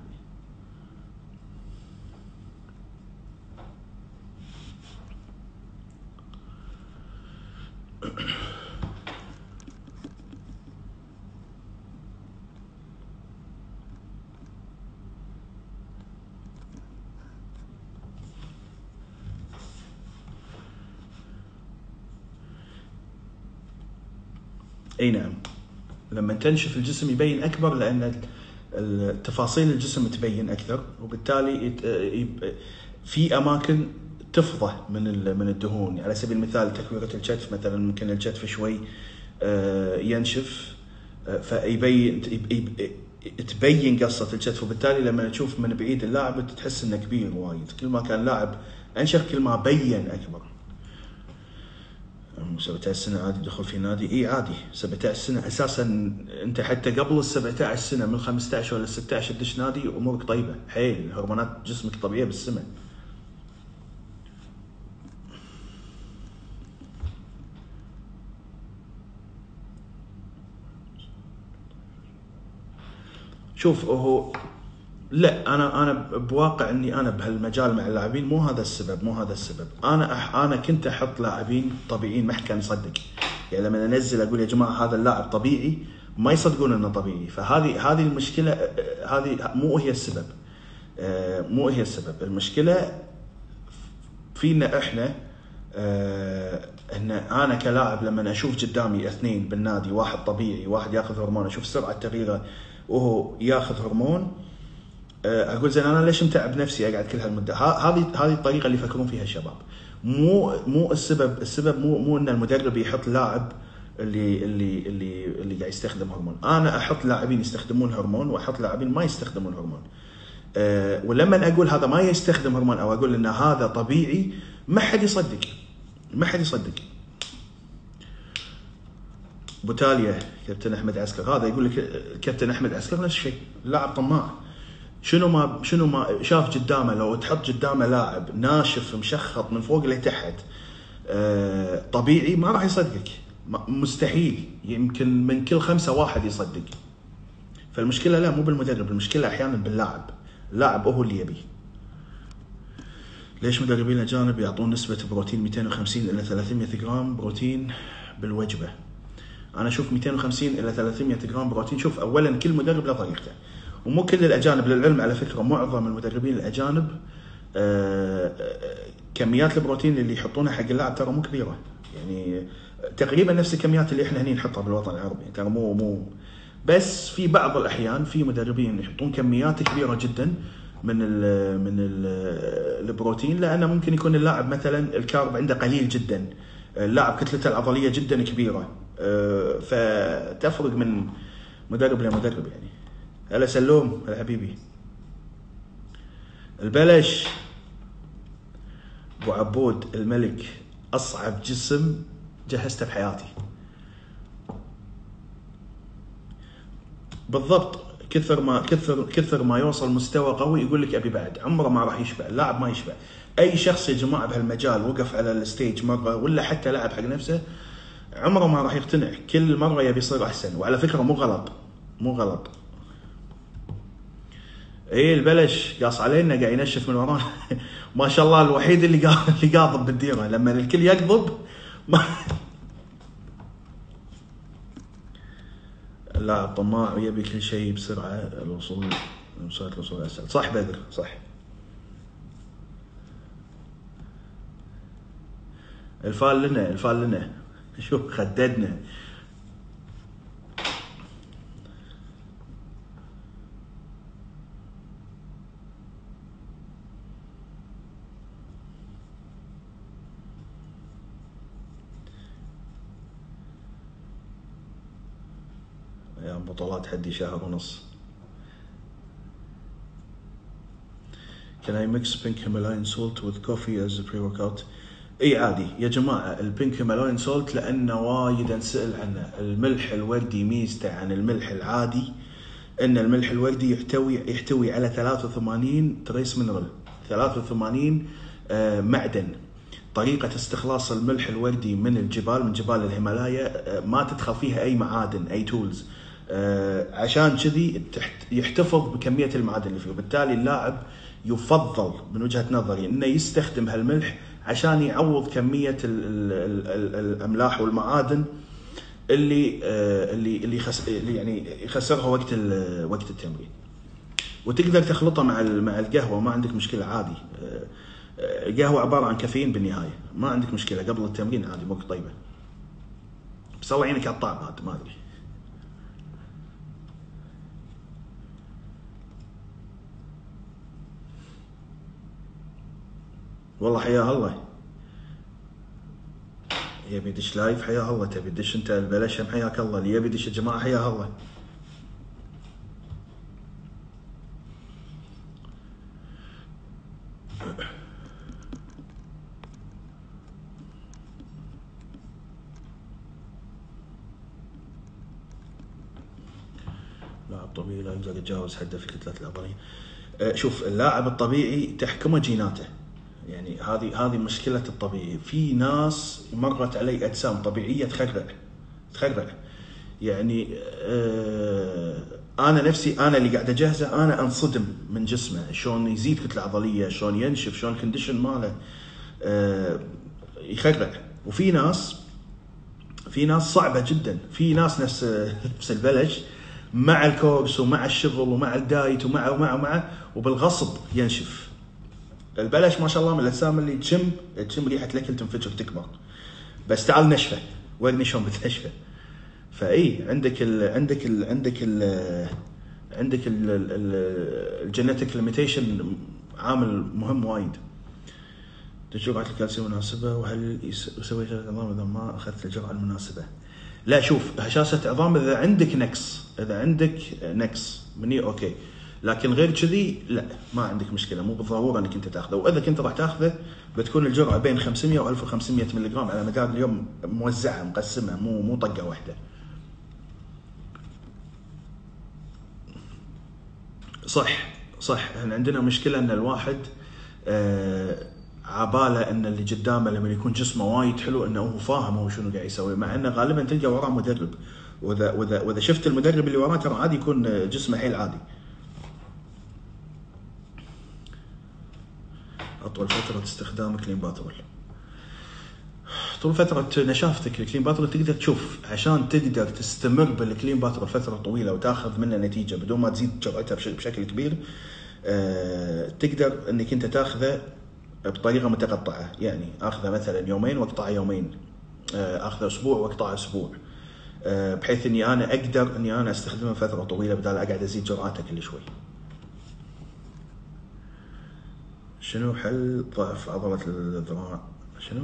اي نعم، لما تنشف الجسم يبين اكبر، لان التفاصيل الجسم تبين اكثر، وبالتالي في اماكن تفضى من من الدهون. على سبيل المثال تكويره الكتف مثلا، ممكن الكتف شوي ينشف فيبين تبين قصه الكتف، وبالتالي لما تشوف من بعيد اللاعب تحس انه كبير وايد. كل ما كان لاعب انشف كل ما بين اكبر. سبعة عشر سنة عادي دخل في نادي؟ اي عادي، سبعة عشر سنة اساسا انت حتى قبل ال سبعة عشر سنة من خمسة عشر ولا ستة عشر تدش نادي امورك طيبة حيل، هرمونات جسمك طبيعية بالسماء. شوف هو لا، انا انا بواقع اني انا بهالمجال مع اللاعبين مو هذا السبب، مو هذا السبب. انا أح انا كنت احط لاعبين طبيعيين ما حد كان يصدق، يعني لما انزل اقول يا جماعه هذا اللاعب طبيعي ما يصدقون انه طبيعي. فهذه هذه المشكله، هذه مو هي السبب، مو هي السبب. المشكله فينا احنا، ان انا كلاعب لما اشوف قدامي اثنين بالنادي، واحد طبيعي واحد ياخذ هرمون، اشوف سرعه تغييره وهو ياخذ هرمون، اقول زين انا ليش متعب نفسي اقعد كل هالمده؟ هذه هذه الطريقه اللي يفكرون فيها الشباب. مو مو السبب، السبب مو مو ان المدرب يحط لاعب اللي اللي اللي اللي قاعد يستخدم هرمون. انا احط لاعبين يستخدمون هرمون واحط لاعبين ما يستخدمون هرمون. أه ولما اقول هذا ما يستخدم هرمون او اقول ان هذا طبيعي ما حد يصدق، ما حد يصدق. بوتاليا كابتن احمد عسكر هذا يقول لك كابتن احمد عسكر نفس الشيء، لاعب طماع. شنو ما شنو ما شاف قدامه، لو تحط قدامه لاعب ناشف مشخط من فوق لتحت أه طبيعي ما راح يصدقك، مستحيل. يمكن من كل خمسة واحد يصدق. فالمشكله لا مو بالمدرب، المشكله احيانا باللاعب. اللاعب هو اللي يبي. ليش مدربين الاجانب يعطون نسبه بروتين مئتين وخمسين الى ثلاثمئة جرام بروتين بالوجبه؟ انا اشوف مئتين وخمسين الى ثلاثمئة جرام بروتين. شوف اولا كل مدرب له طريقته، ومو كل الاجانب. للعلم على فكره معظم المدربين الاجانب آه كميات البروتين اللي يحطونها حق اللاعب ترى مو كبيره، يعني تقريبا نفس الكميات اللي احنا هني نحطها بالوطن العربي، ترى مو مو بس في بعض الاحيان في مدربين يحطون كميات كبيره جدا من ال من ال البروتين، لانه ممكن يكون اللاعب مثلا الكارب عنده قليل جدا، اللاعب كتلته العضليه جدا كبيره، فتفرق من مدرب لمدرب يعني. هلا سلوم هلا حبيبي. البلش ابو عبود الملك، اصعب جسم جهزته بحياتي. بالضبط، كثر ما كثر كثر ما يوصل مستوى قوي يقول لك ابي بعد. عمره ما راح يشبع، اللاعب ما يشبع. اي شخص يا جماعه بهالمجال وقف على الستيج مره ولا حتى لعب حق نفسه عمره ما راح يقتنع، كل مره يبي يصير احسن. وعلى فكره مو غلط، مو غلط. ايه البلش قاص علينا قاعد ينشف من ورانا ما شاء الله الوحيد اللي اللي قاضب بالديره. لما الكل يقضب ما اللاعب طماع ويبي كل شيء بسرعه. الوصول مساعد الوصول اسهل. صح بدر صح. الفال لنا الفال لنا شوف خددنا. ايام بطولات حدي شهر ونص. Can I mix pink Himalayan salt with coffee as a pre-workout؟ اي عادي يا جماعه. البينك هيمالاين سولت لانه وايد انسال عنه. الملح الوردي ميزته عن الملح العادي ان الملح الوردي يحتوي يحتوي على ثلاثة وثمانين تريس مينرال، ثلاثة وثمانين آه معدن. طريقه استخلاص الملح الوردي من الجبال، من جبال الهيمالايا، آه ما تدخل فيها اي معادن اي تولز، آه عشان كذي يحتفظ بكميه المعادن اللي فيه. وبالتالي اللاعب يفضل من وجهه نظري انه يستخدم هالملح عشان يعوض كميه ال ال ال الاملاح والمعادن اللي اللي اللي, خس اللي يعني يخسرها وقت وقت التمرين. وتقدر تخلطها مع مع القهوه، ما عندك مشكله عادي. القهوه عباره عن كافيين بالنهايه، ما عندك مشكله. قبل التمرين عادي موك طيبه. بس الله يعينك على الطعم هذا ما ادري. والله حياه الله. يبي يدش لايف حياه الله. تبي تدش انت البلشم حياك الله. اللي يبي يدش يا جماعه حياه الله. لاعب طبيعي لا يقدر يتجاوز حده في كتلة العضلية. شوف اللاعب الطبيعي تحكمه جيناته، يعني هذه هذه مشكلة الطبيعي. في ناس مرت علي أجسام طبيعية تخرع تخرع يعني آه أنا نفسي أنا اللي قاعد أجهزه أنا أنصدم من جسمه، شلون يزيد كتلة عضلية، شلون ينشف، شلون الكونديشن ماله آه يخرع. وفي ناس في ناس صعبة جدا. في ناس نفس نفس البلش مع الكورس ومع الشغل ومع الدايت ومع ومع ومع وبالغصب ينشف. البلش ما شاء الله من الاجسام اللي تشم تشم ريحه الاكل تنفجر تكبر. بس تعال نشفه، ورني شلون بتنشفه. فاي عندك ال عندك ال عندك ال عندك الجينيتيك ليميتيشن عامل مهم وايد. جرعه الكالسيوم مناسبه، وهل يسوي العظام اذا ما اخذت الجرعه المناسبه؟ لا شوف هشاشه عظام اذا عندك نقص، اذا عندك نقص مني اوكي. لكن غير كذي لا، ما عندك مشكله، مو بالضروره انك انت تاخذه. واذا كنت راح تاخذه بتكون الجرعه بين خمسمية و ألف وخمسمية ملغ على مدار اليوم، موزعه مقسمه، مو مو طقه واحده. صح صح، احنا عندنا مشكله ان الواحد آه عباله ان اللي قدامه لما يكون جسمه وايد حلو انه هو فاهم هو شنو قاعد يسوي، مع انه غالبا تلقى وراه مدرب، واذا واذا واذا شفت المدرب اللي وراه ترى عادي يكون جسمه حيل عادي. اطول فتره استخدام كلين باترول، طول فتره نشافتك الكلين باترول تقدر تشوف، عشان تقدر تستمر بالكلين باترول فتره طويله وتاخذ منه نتيجه بدون ما تزيد جرعتها بشكل كبير، أه تقدر انك انت تاخذه بطريقه متقطعه، يعني اخذه مثلا يومين واقطعه يومين، أه اخذه اسبوع واقطعه اسبوع، أه بحيث اني انا اقدر اني انا استخدمه فتره طويله بدال اقعد ازيد جرعاته كل شوي. شنو حل ضعف عضله الذراع؟ شنو؟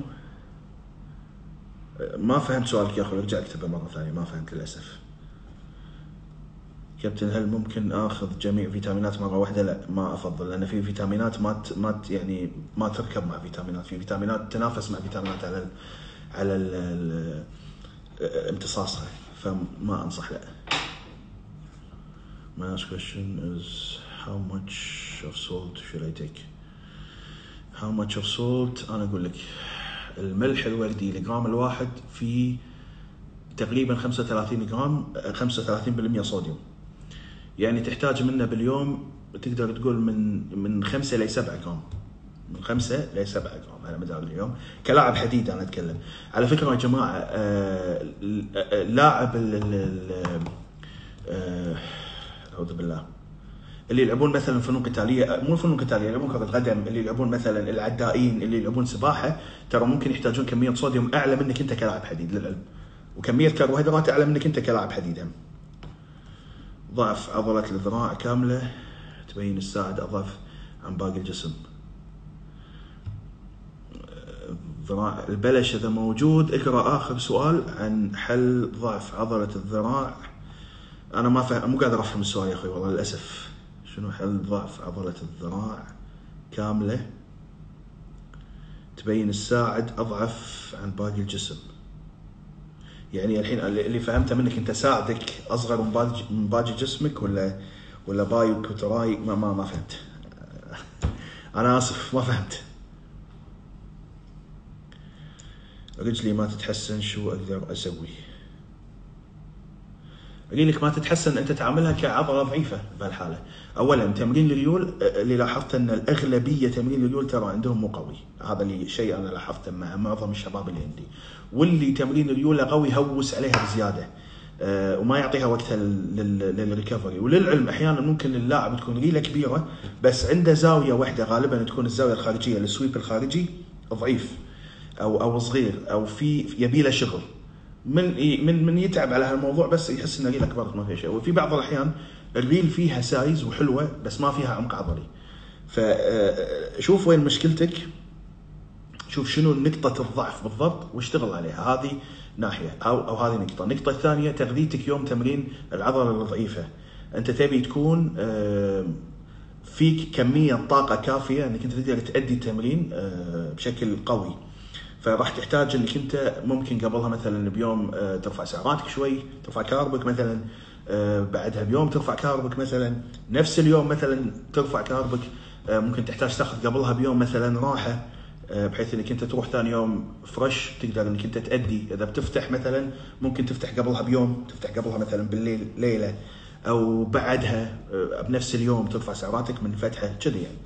ما فهمت سؤالك يا اخوي، ارجع اكتبه مره ثانيه، ما فهمت للاسف. كابتن هل ممكن اخذ جميع فيتامينات مره واحده؟ لا، ما افضل، لان في فيتامينات ما ت... ما ت... يعني ما تركب مع فيتامينات، في فيتامينات تنافس مع فيتامينات على ال... على ال... ال... امتصاصها، فما انصح. لا. My last question is how much of salt should I take? How much of salt؟ انا اقول لك الملح الوردي الجرام الواحد فيه تقريبا خمسة وثلاثين جرام، خمسة وثلاثين بالمئة صوديوم، يعني تحتاج منه باليوم تقدر تقول من من خمسة ل سبعة جرام، من خمسة ل سبعة جرام على مدار اليوم كلاعب حديد. انا اتكلم على فكره يا جماعه، آه لاعب اعوذ بالله اللي يلعبون مثلا فنون قتاليه، مو فنون قتاليه، يلعبون كره قدم، اللي يلعبون مثلا العدائين، اللي يلعبون سباحه، ترى ممكن يحتاجون كميه صوديوم اعلى منك انت كلاعب حديد للعلم، وكميه كربوهيدرات اعلى منك انت كلاعب حديد هم. ضعف عضله الذراع كامله تبين الساعد اضعف عن باقي الجسم. ذراع البلش اذا موجود اقرا اخر سؤال عن حل ضعف عضله الذراع. انا ما فهم، مو قادر افهم السؤال يا اخوي والله للاسف. شنو حل ضعف عضله الذراع كامله تبين الساعد اضعف عن باقي الجسم؟ يعني الحين اللي فهمته منك انت ساعدك اصغر من باقي جسمك ولا ولا بايك وتراي؟ ما ما ما فهمت. انا اسف ما فهمت. رجلي ما تتحسن شو اقدر اسوي؟ رجلك ما تتحسن، انت تعاملها كعضله ضعيفه بهالحاله. اولا تمرين الريول اللي لاحظت ان الاغلبيه تمرين الريول ترى عندهم مو قوي، هذا اللي شيء انا لاحظته مع معظم الشباب اللي عندي، واللي تمرين الريول قوي يهوس عليها بزياده أه وما يعطيها وقتها للريكفري. وللعلم احيانا ممكن اللاعب تكون ريله كبيره بس عنده زاويه واحده، غالبا تكون الزاويه الخارجيه السويب الخارجي ضعيف او او صغير او في يبي له شغل، من من من يتعب على هالموضوع بس يحس ان ريله كبرت ما فيها شيء. وفي بعض الاحيان الريل فيها سايز وحلوه بس ما فيها عمق عضلي. فشوف وين مشكلتك، شوف شنو نقطه الضعف بالضبط واشتغل عليها، هذه ناحيه او او هذه نقطه. النقطه الثانيه تغذيتك يوم تمرين العضله الضعيفه، انت تبي تكون فيك كميه طاقه كافيه انك انت تقدر تؤدي التمرين بشكل قوي، فراح تحتاج انك انت ممكن قبلها مثلا بيوم ترفع سعراتك شوي، ترفع كاربك مثلا، بعدها بيوم ترفع كاربك مثلا، نفس اليوم مثلا ترفع كاربك، ممكن تحتاج تاخذ قبلها بيوم مثلا راحه بحيث انك انت تروح ثاني يوم فريش تقدر انك انت تأدي. اذا بتفتح مثلا ممكن تفتح قبلها بيوم، تفتح قبلها مثلا بالليل ليله، او بعدها بنفس اليوم ترفع سعراتك من فتحه كذي يعني.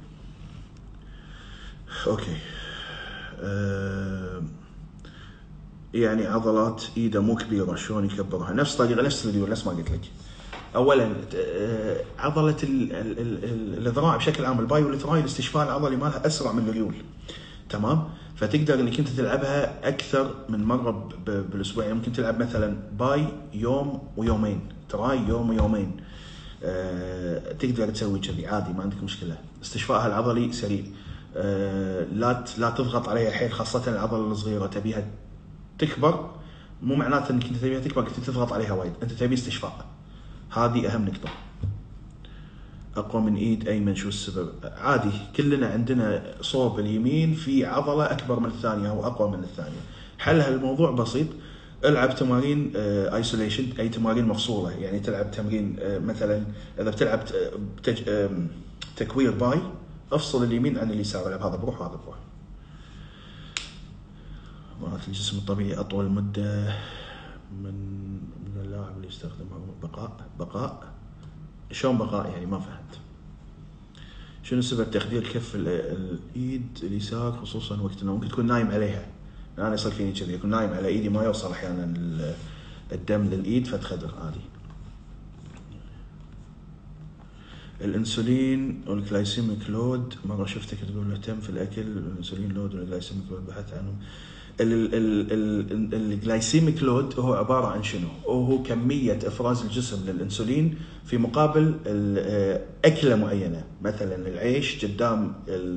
اوكي. أه يعني عضلات ايده مو كبيره شلون يكبرها؟ نفس طريقه نفس الريول نفس ما قلت لك. اولا عضله الذراع بشكل عام الباي والتراي الاستشفاء العضلي مالها اسرع من الريول، تمام؟ فتقدر انك انت تلعبها اكثر من مره بالاسبوع، يعني ممكن تلعب مثلا باي يوم ويومين، تراي يوم ويومين، أه تقدر تسوي كذي عادي ما عندك مشكله. استشفائها العضلي سريع، أه لا لا تضغط عليها حيل، خاصه العضله الصغيره تبيها تكبر، مو معناته انك انت تبيها تكبر انت تضغط عليها وايد، انت تبي استشفاء، هذه اهم نقطه. اقوى من ايد ايمن، شو السبب؟ عادي، كلنا عندنا صوب اليمين في عضله اكبر من الثانيه او اقوى من الثانيه. حل هالموضوع بسيط، العب تمارين ايسوليشن، اي تمارين مفصوله. يعني تلعب تمرين آه مثلا اذا بتلعب بتج... آه تكوير باي، افصل اليمين عن اليسار، العب هذا بروح وهذا بروح. مرات الجسم الطبيعي اطول مده من من اللاعب اللي يستخدمها. بقاء بقاء شلون بقاء يعني؟ ما فهمت. شنو سبب تخدير كف الايد اليسار خصوصا وقت انه ممكن تكون نايم عليها؟ انا يصير فيني كذي، اكون نايم على ايدي ما يوصل احيانا الدم للايد فتخدر عادي. الانسولين والجلايسيميك لود، مره شفتك تقول له تم في الاكل الانسولين لود والجلايسيميك لود، بحثت عنهم. الجلايسيميك لود هو عباره عن شنو؟ وهو كميه افراز الجسم للانسولين في مقابل اكله معينه. مثلا العيش قدام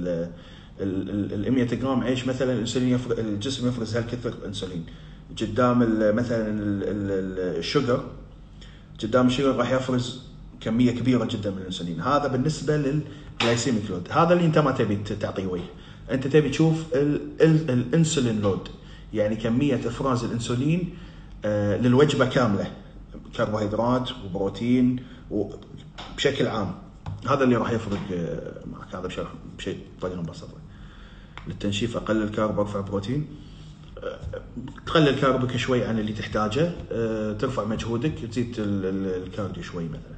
ال مئة جرام عيش مثلا، الانسولين الجسم يفرز هالكثر انسولين. قدام مثلا الشجر، قدام الشجر راح يفرز كميه كبيره جدا من الانسولين. هذا بالنسبه للجلايسيميك لود. هذا اللي انت ما تبي تعطيه وجه، انت تبي تشوف الانسولين لود، يعني كميه افراز الانسولين آه للوجبه كامله، كربوهيدرات وبروتين وبشكل عام. هذا اللي راح يفرق آه معك. هذا بشرح بشيء بطريقه مبسطه. للتنشيف اقلل كارب ارفع بروتين. آه تقلل كاربك شوي عن اللي تحتاجه، آه ترفع مجهودك، تزيد الكارديو شوي. مثلا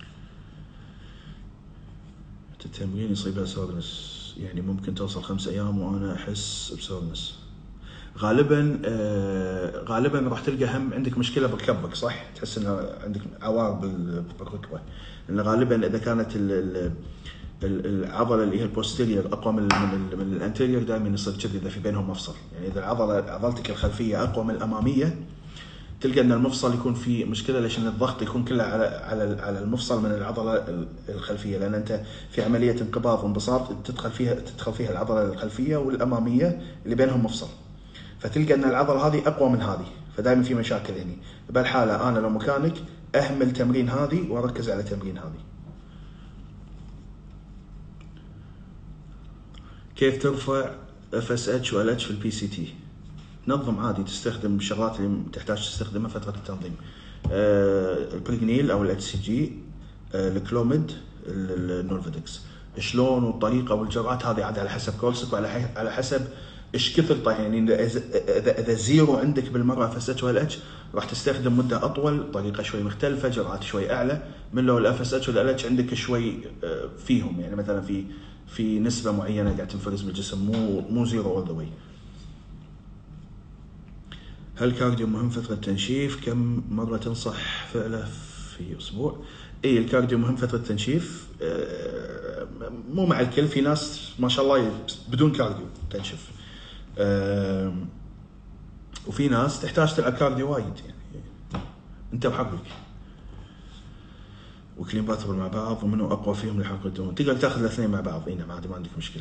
التمرين يصيبها سورنس، يعني ممكن توصل خمس ايام وانا احس بسورنس. غالبا آه غالبا راح تلقى هم عندك مشكله بركبك، صح؟ تحس انه عندك عوار بالركبه، لان غالبا اذا كانت ال ال العضله اللي هي البوستيريور اقوى من من, من الانتيريور دائما يصير كذي اذا في بينهم مفصل. يعني اذا العضله عضلتك الخلفيه اقوى من الاماميه، تلقى ان المفصل يكون فيه مشكله. ليش؟ ان الضغط يكون كله على على على المفصل من العضله الخلفيه، لان انت في عمليه انقباض وانبساط تدخل فيها تدخل فيها العضله الخلفيه والاماميه اللي بينهم مفصل، فتلقى ان العضله هذه اقوى من هذه، فدائما في مشاكل. يعني بهالحاله انا لو مكانك اهمل تمرين هذه واركز على تمرين هذه. كيف ترفع اف اس اتش و ال اتش في البي سي تي؟ نظم عادي، تستخدم الشغلات اللي تحتاج تستخدمها فتره التنظيم. آه البريجنيل او الاتش سي جي، آه الكلوميد، النورفيدكس. شلون والطريقه والجرعات هذه عاد على حسب كورسك وعلى على حسب ايش كثر. طيب يعني اذا اذا زيرو عندك بالمره اف اس اتش وال اتش، راح تستخدم مده اطول، طريقه شوي مختلفه، جرعات شوي اعلى من لو الاف اس اتش وال اتش عندك شوي فيهم. يعني مثلا في في نسبه معينه قاعد تنفرز بالجسم، مو مو زيرو اول ذا واي. هل كارديو مهم فتره التنشيف؟ كم مره تنصح فعله في اسبوع؟ اي الكارديو مهم فتره التنشيف، مو مع الكل. في ناس ما شاء الله بدون كارديو تنشف، وفي ناس تحتاج تلعب كارديو وايد. يعني انت وحظك. وكلين باتبل مع بعض، ومنو اقوى فيهم لحرق الدهون؟ تقدر تاخذ الاثنين مع بعض. اي نعم عادي، ما عندك مشكله.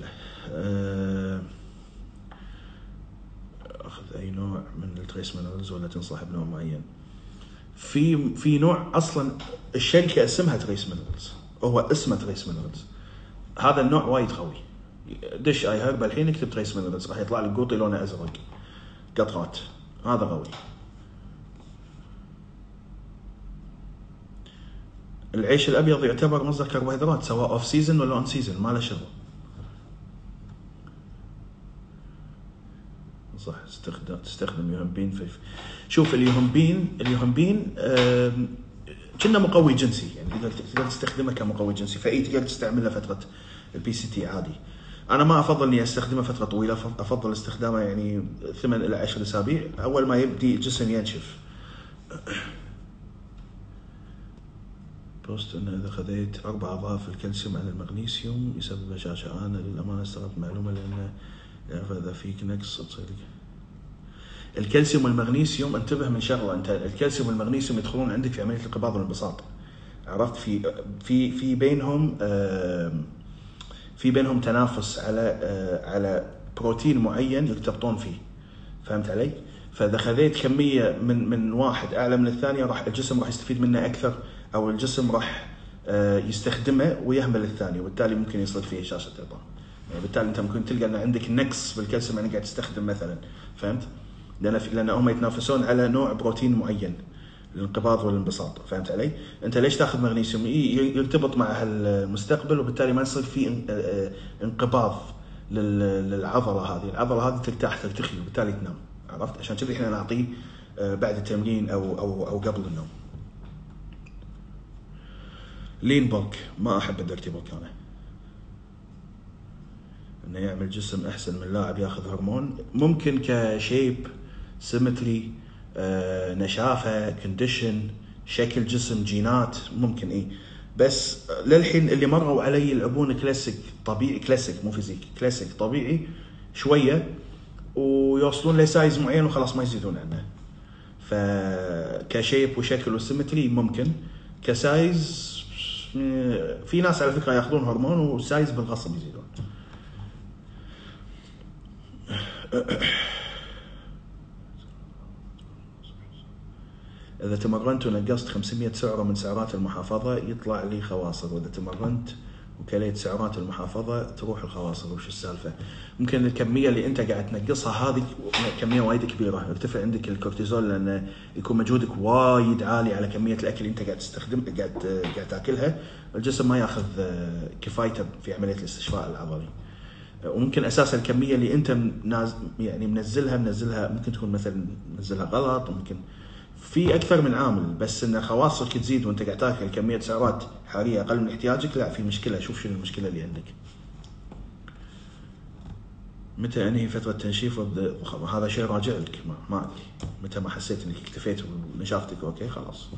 اخذ اي نوع من التريس مينرالز ولا تنصح بنوع معين؟ في في نوع اصلا الشركه اسمها تريس مينرالز، هو اسمه تريس مينرالز. هذا النوع وايد قوي. دش اي هرب الحين اكتب تريس مينرالز، راح يطلع لك قوطي لونه ازرق قطرات. هذا قوي. العيش الابيض يعتبر مصدر كربوهيدرات سواء اوف سيزون ولا اون سيزون، ما له شغل. صح. تستخدم تستخدم يوهمبين في شوف اليوهمبين اليوهمبين كنا مقوي جنسي، يعني تقدر تقدر تستخدمه كمقوي جنسي، فاي تقدر تستعمله فتره البي سي تي عادي. انا ما افضل اني استخدمه فتره طويله، افضل استخدامه يعني ثمان الى عشر اسابيع اول ما يبدي الجسم ينشف. بوست ان اذا خذيت اربع اضعاف الكالسيوم على المغنيسيوم يسبب هشاشه. انا للامانه استغربت معلومه، لان يعرف اذا فيك نقص تصير. الكالسيوم والمغنيسيوم انتبه من شغله، انت الكالسيوم والمغنيسيوم يدخلون عندك في عمليه الانقباض والانبساط. عرفت؟ في في في بينهم في بينهم تنافس على على بروتين معين يرتبطون فيه. فهمت علي؟ فاذا خذيت كميه من من واحد اعلى من الثانيه، راح الجسم راح يستفيد منه اكثر، او الجسم راح يستخدمه ويهمل الثاني، وبالتالي ممكن يصير فيه هشاشه عظام. يعني بالتالي انت ممكن تلقى ان عندك نقص بالكالسيوم يعني قاعد تستخدم مثلا، فهمت؟ لان لان هم يتنافسون على نوع بروتين معين الانقباض والانبساط، فهمت علي؟ انت ليش تاخذ مغنيسيوم؟ يرتبط مع المستقبل، وبالتالي ما يصير في انقباض للعضله هذه، العضله هذه ترتاح ترتخي وبالتالي تنام، عرفت؟ عشان كذا احنا نعطيه بعد التمرين او او او قبل النوم. لين بولك ما احب الديرتي بولك انا، انه يعمل جسم احسن من لاعب ياخذ هرمون. ممكن كشيب، سيمتري، آه، نشافه، كونديشن، شكل جسم، جينات، ممكن ايه. بس للحين اللي مروا علي يلعبون كلاسيك طبيعي، كلاسيك مو فيزيك، كلاسيك طبيعي شويه ويوصلون لسايز معين وخلاص ما يزيدون عنه. فكشيب وشكل وسيمتري ممكن، كسايز في ناس على فكره ياخذون هرمون وسايز بالغصب يزيدون. إذا تمرنت ونقصت خمسمية سعرة من سعرات المحافظة يطلع لي خواصر، وإذا تمرنت وكليت سعرات المحافظة تروح الخواصر، وش السالفة؟ ممكن الكمية اللي أنت قاعد تنقصها هذه كمية وايد كبيرة، يرتفع عندك الكورتيزول لأن يكون مجهودك وايد عالي على كمية الأكل اللي أنت قاعد تستخدم قاعد قاعد تاكلها، الجسم ما ياخذ كفايته في عملية الاستشفاء العضلي. وممكن اساسا الكميه اللي انت مناز يعني منزلها منزلها ممكن تكون مثلا منزلها غلط، وممكن في اكثر من عامل، بس ان خواصرك تزيد وانت قاعد تاكل كميه سعرات حراريه اقل من احتياجك، لا في مشكله. شوف شنو المشكله اللي عندك. متى انهي فتره تنشيف وابدا؟ هذا شيء راجع لك، ما ما ادري متى ما حسيت انك اكتفيت ونشافتك اوكي خلاص.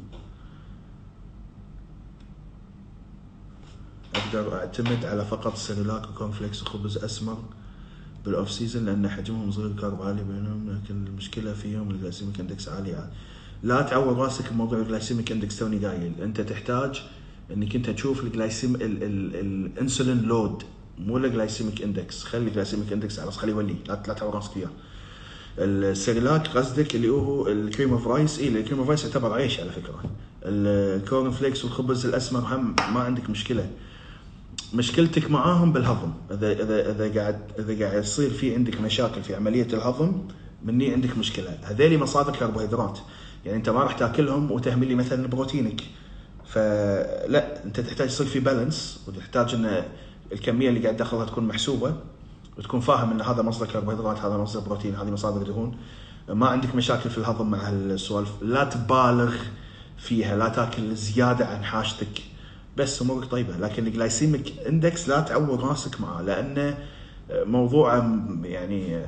اقدر اعتمد على فقط سيريلاك وكونفليكس وخبز اسمر بالاوف سيزون لان حجمهم صغير كارب عالي بينهم، لكن المشكله فيهم الجلايسيميك اندكس عالي. لا تعور راسك بموضوع الجلايسيميك اندكس، توني قايل انت تحتاج انك انت تشوف الجلايسيم الانسولين لود مو الجلايسيميك اندكس. خلي الجلايسيميك اندكس على خليه يولي، لا لا تعور راسك وياه. السيريلاك قصدك اللي هو الكريم اوف رايس، اي الكريم اوف رايس يعتبر عيش على فكره. الكورن فليكس والخبز الاسمر هم ما عندك مشكله، مشكلتك معاهم بالهضم. اذا اذا اذا قاعد اذا قاعد يصير في عندك مشاكل في عمليه الهضم مني عندك مشكله. هذيلي مصادر كربوهيدرات، يعني انت ما راح تاكلهم وتهمل لي مثلا بروتينك، فلا انت تحتاج يصير في بالانس، وتحتاج ان الكميه اللي قاعد تاخذها تكون محسوبه، وتكون فاهم ان هذا مصدر كربوهيدرات، هذا مصدر بروتين، هذه مصادر دهون. ما عندك مشاكل في الهضم مع هالسوالف، لا تبالغ فيها، لا تاكل زياده عن حاجتك، بس امورك طيبه. لكن الجلايسيميك اندكس لا تعور راسك معاه، لانه موضوع يعني.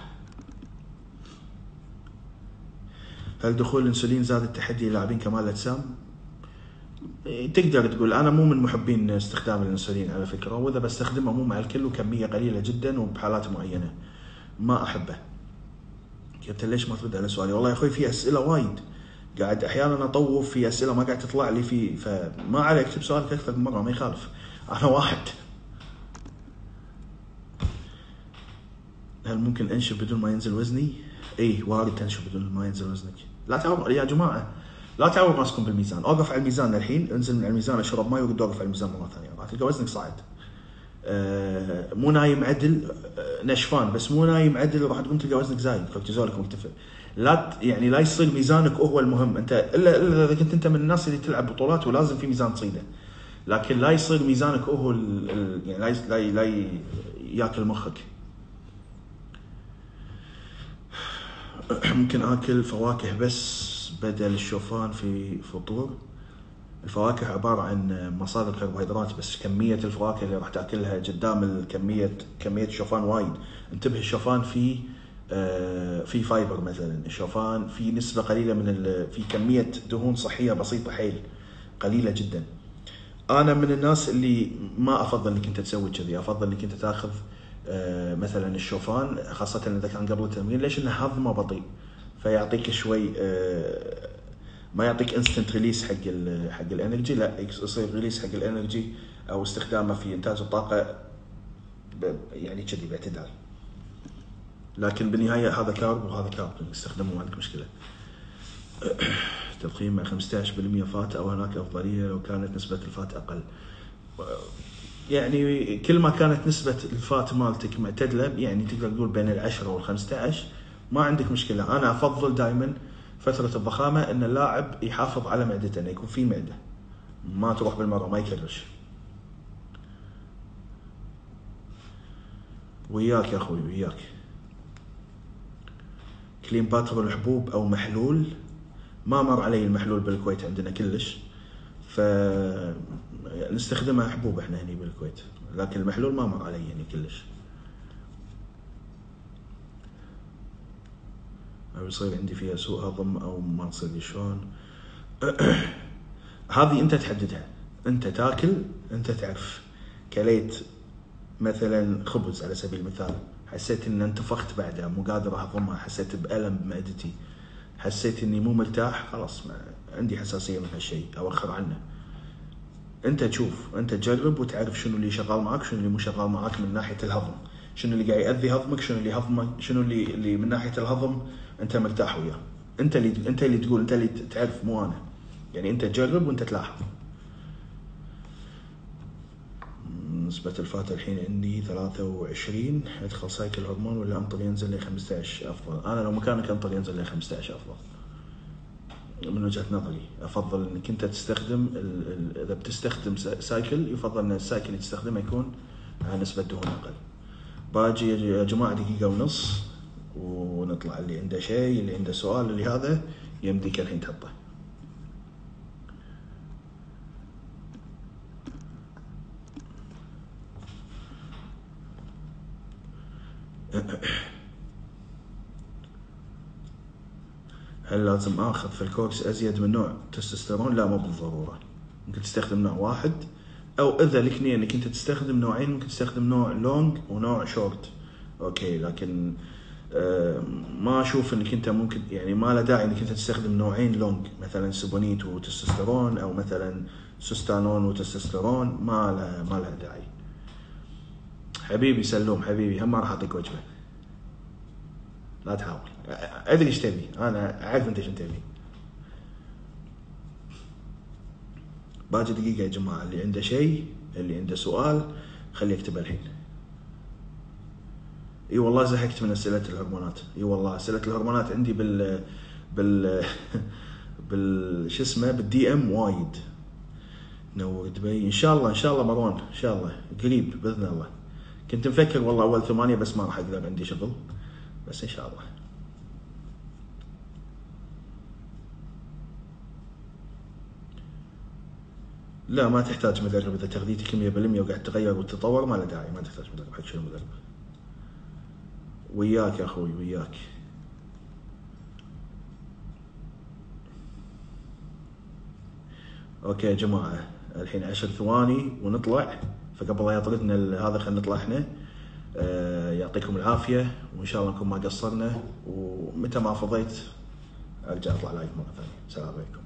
هل دخول الانسولين زاد التحدي للاعبين كمال الاجسام؟ تقدر تقول. انا مو من محبين استخدام الانسولين على فكره، واذا بستخدمه مو مع الكل وكميه قليله جدا وبحالات معينه، ما احبه. قلت ليش ما ترد على سؤالي؟ والله يا اخوي في اسئله وايد، قاعد احيانا اطوف في اسئله ما قاعد تطلع لي في، فما عليك اكتب سؤالك اكثر من مره ما يخالف، انا واحد. هل ممكن انشف بدون ما ينزل وزني؟ اي وارد تنشف بدون ما ينزل وزنك. لا تعور يا جماعه، لا تعور راسكم بالميزان. اوقف على الميزان الحين، انزل من الميزان، اشرب ماي ورد اوقف على الميزان مره ثانيه، راح تلقى وزنك صاعد. آه مو نايم عدل، آه نشفان بس مو نايم عدل، راح تقوم تلقى وزنك زايد، كورتيزولك مرتفع. لا يعني لا يصير ميزانك هو المهم، انت الا الا اذا كنت انت من الناس اللي تلعب بطولات ولازم في ميزان تصيده، لكن لا يصير ميزانك هو ال ال يعني لا لا, لا ياكل مخك. ممكن اكل فواكه بس بدل الشوفان في فطور؟ الفواكه عبارة عن مصادر كربوهيدرات، بس كمية الفواكه اللي راح تاكلها قدام الكمية كمية الشوفان وايد. انتبه، الشوفان فيه آه في فايبر مثلا، الشوفان في نسبة قليلة من في كمية دهون صحية بسيطة حيل قليلة جدا. انا من الناس اللي ما افضل انك انت تسوي كذي، افضل انك انت تاخذ آه مثلا الشوفان، خاصة اذا كان قبل التمرين. ليش؟ انه هضمه بطيء، فيعطيك شوي آه ما يعطيك انستنت ريليس حق ال حق الانرجي، لا يصير ريليس حق الانرجي او استخدامه في انتاج الطاقه يعني كذي باعتدال. لكن بالنهايه هذا كارب وهذا كارب، استخدمه ما عندك مشكله. تضخيم مع خمسة عشر بالمئة فات أو هناك أفضلية لو كانت نسبة الفات أقل. يعني كل ما كانت نسبة الفات مالتك معتدلة، يعني تقدر تقول بين العشرة والخمسة عشر، ما عندك مشكلة. أنا أفضل دائما فترة الضخامة أن اللاعب يحافظ على معدته، أنه يكون في معدة ما تروح بالمرة، ما يكرش. وياك يا أخوي وياك. كلين باتر الحبوب أو محلول؟ ما مر علي المحلول بالكويت عندنا كلش، ف نستخدمها حبوب احنا هني بالكويت، لكن المحلول ما مر علي يعني كلش. أو يصير عندي فيها سوء هضم أو ما تصير لي شلون؟ هذه أنت تحددها، أنت تاكل، أنت تعرف. كليت مثلا خبز على سبيل المثال، حسيت ان انتفخت بعدها، مو قادر اهضمها، حسيت بألم بمعدتي، حسيت اني مو مرتاح، خلاص ما عندي حساسية من هالشيء، اوخر عنه. انت تشوف، انت تجرب وتعرف شنو اللي شغال معك، شنو اللي مو شغال معك من ناحية الهضم، شنو اللي قاعد يأذي هضمك، شنو اللي هضمك، شنو اللي اللي من ناحية الهضم انت مرتاح وياه. انت اللي انت اللي تقول، انت اللي تعرف، مو انا. يعني انت تجرب وانت تلاحظ. نسبة الفات الحين عندي ثلاثة وعشرين، ادخل سايكل هرمون ولا انطر ينزل لي خمسة عشر افضل؟ انا لو مكانك انطر ينزل لي خمسة عشر افضل من وجهة نظري. افضل انك انت تستخدم ال ال اذا بتستخدم سايكل، يفضل ان السايكل اللي تستخدمه يكون على نسبة دهون اقل. باجي يا جماعة دقيقة ونص ونطلع. اللي عنده شيء، اللي عنده سؤال، اللي هذا يمديك الحين تحطه. هل لازم اخذ في الكورس ازيد من نوع تستوستيرون؟ لا، مو بالضروره. ممكن تستخدم نوع واحد، او اذا لك نيه انك انت تستخدم نوعين، ممكن تستخدم نوع لونج ونوع شورت. اوكي، لكن ما اشوف انك انت ممكن، يعني ما له داعي انك انت تستخدم نوعين لونج، مثلا سوبونيت وتستوستيرون، او مثلا سوستانون وتستوستيرون. ما له ما له داعي. حبيبي سلوم، حبيبي هم ما راح اعطيك وجبه، لا تحاول. ادري ايش تبي، انا اعرف انت ايش تبي. باجي دقيقة يا جماعة، اللي عنده شيء، اللي عنده سؤال خليه يكتبه الحين. اي والله زهقت من اسئلة الهرمونات، اي والله اسئلة الهرمونات عندي بال بال بال شو اسمه بالدي ام وايد. نور دبي ان شاء الله، ان شاء الله مروان، ان شاء الله قريب باذن الله. كنت مفكر والله اول ثمانية بس ما راح اقدر، عندي شغل، بس ان شاء الله. لا ما تحتاج مدرب، اذا تغذيتك مية بالمية وقاعد تتغير وتتطور ما له داعي، ما تحتاج مدرب. حق شنو مدرب؟ وياك يا اخوي وياك. اوكي يا جماعه، الحين عشر ثواني ونطلع، فقبل لا يطردنا هذا خلينا نطلع احنا. آه يعطيكم العافيه، وان شاء الله نكون ما قصرنا، ومتى ما فضيت ارجع اطلع لايف مره ثانيه. السلام عليكم.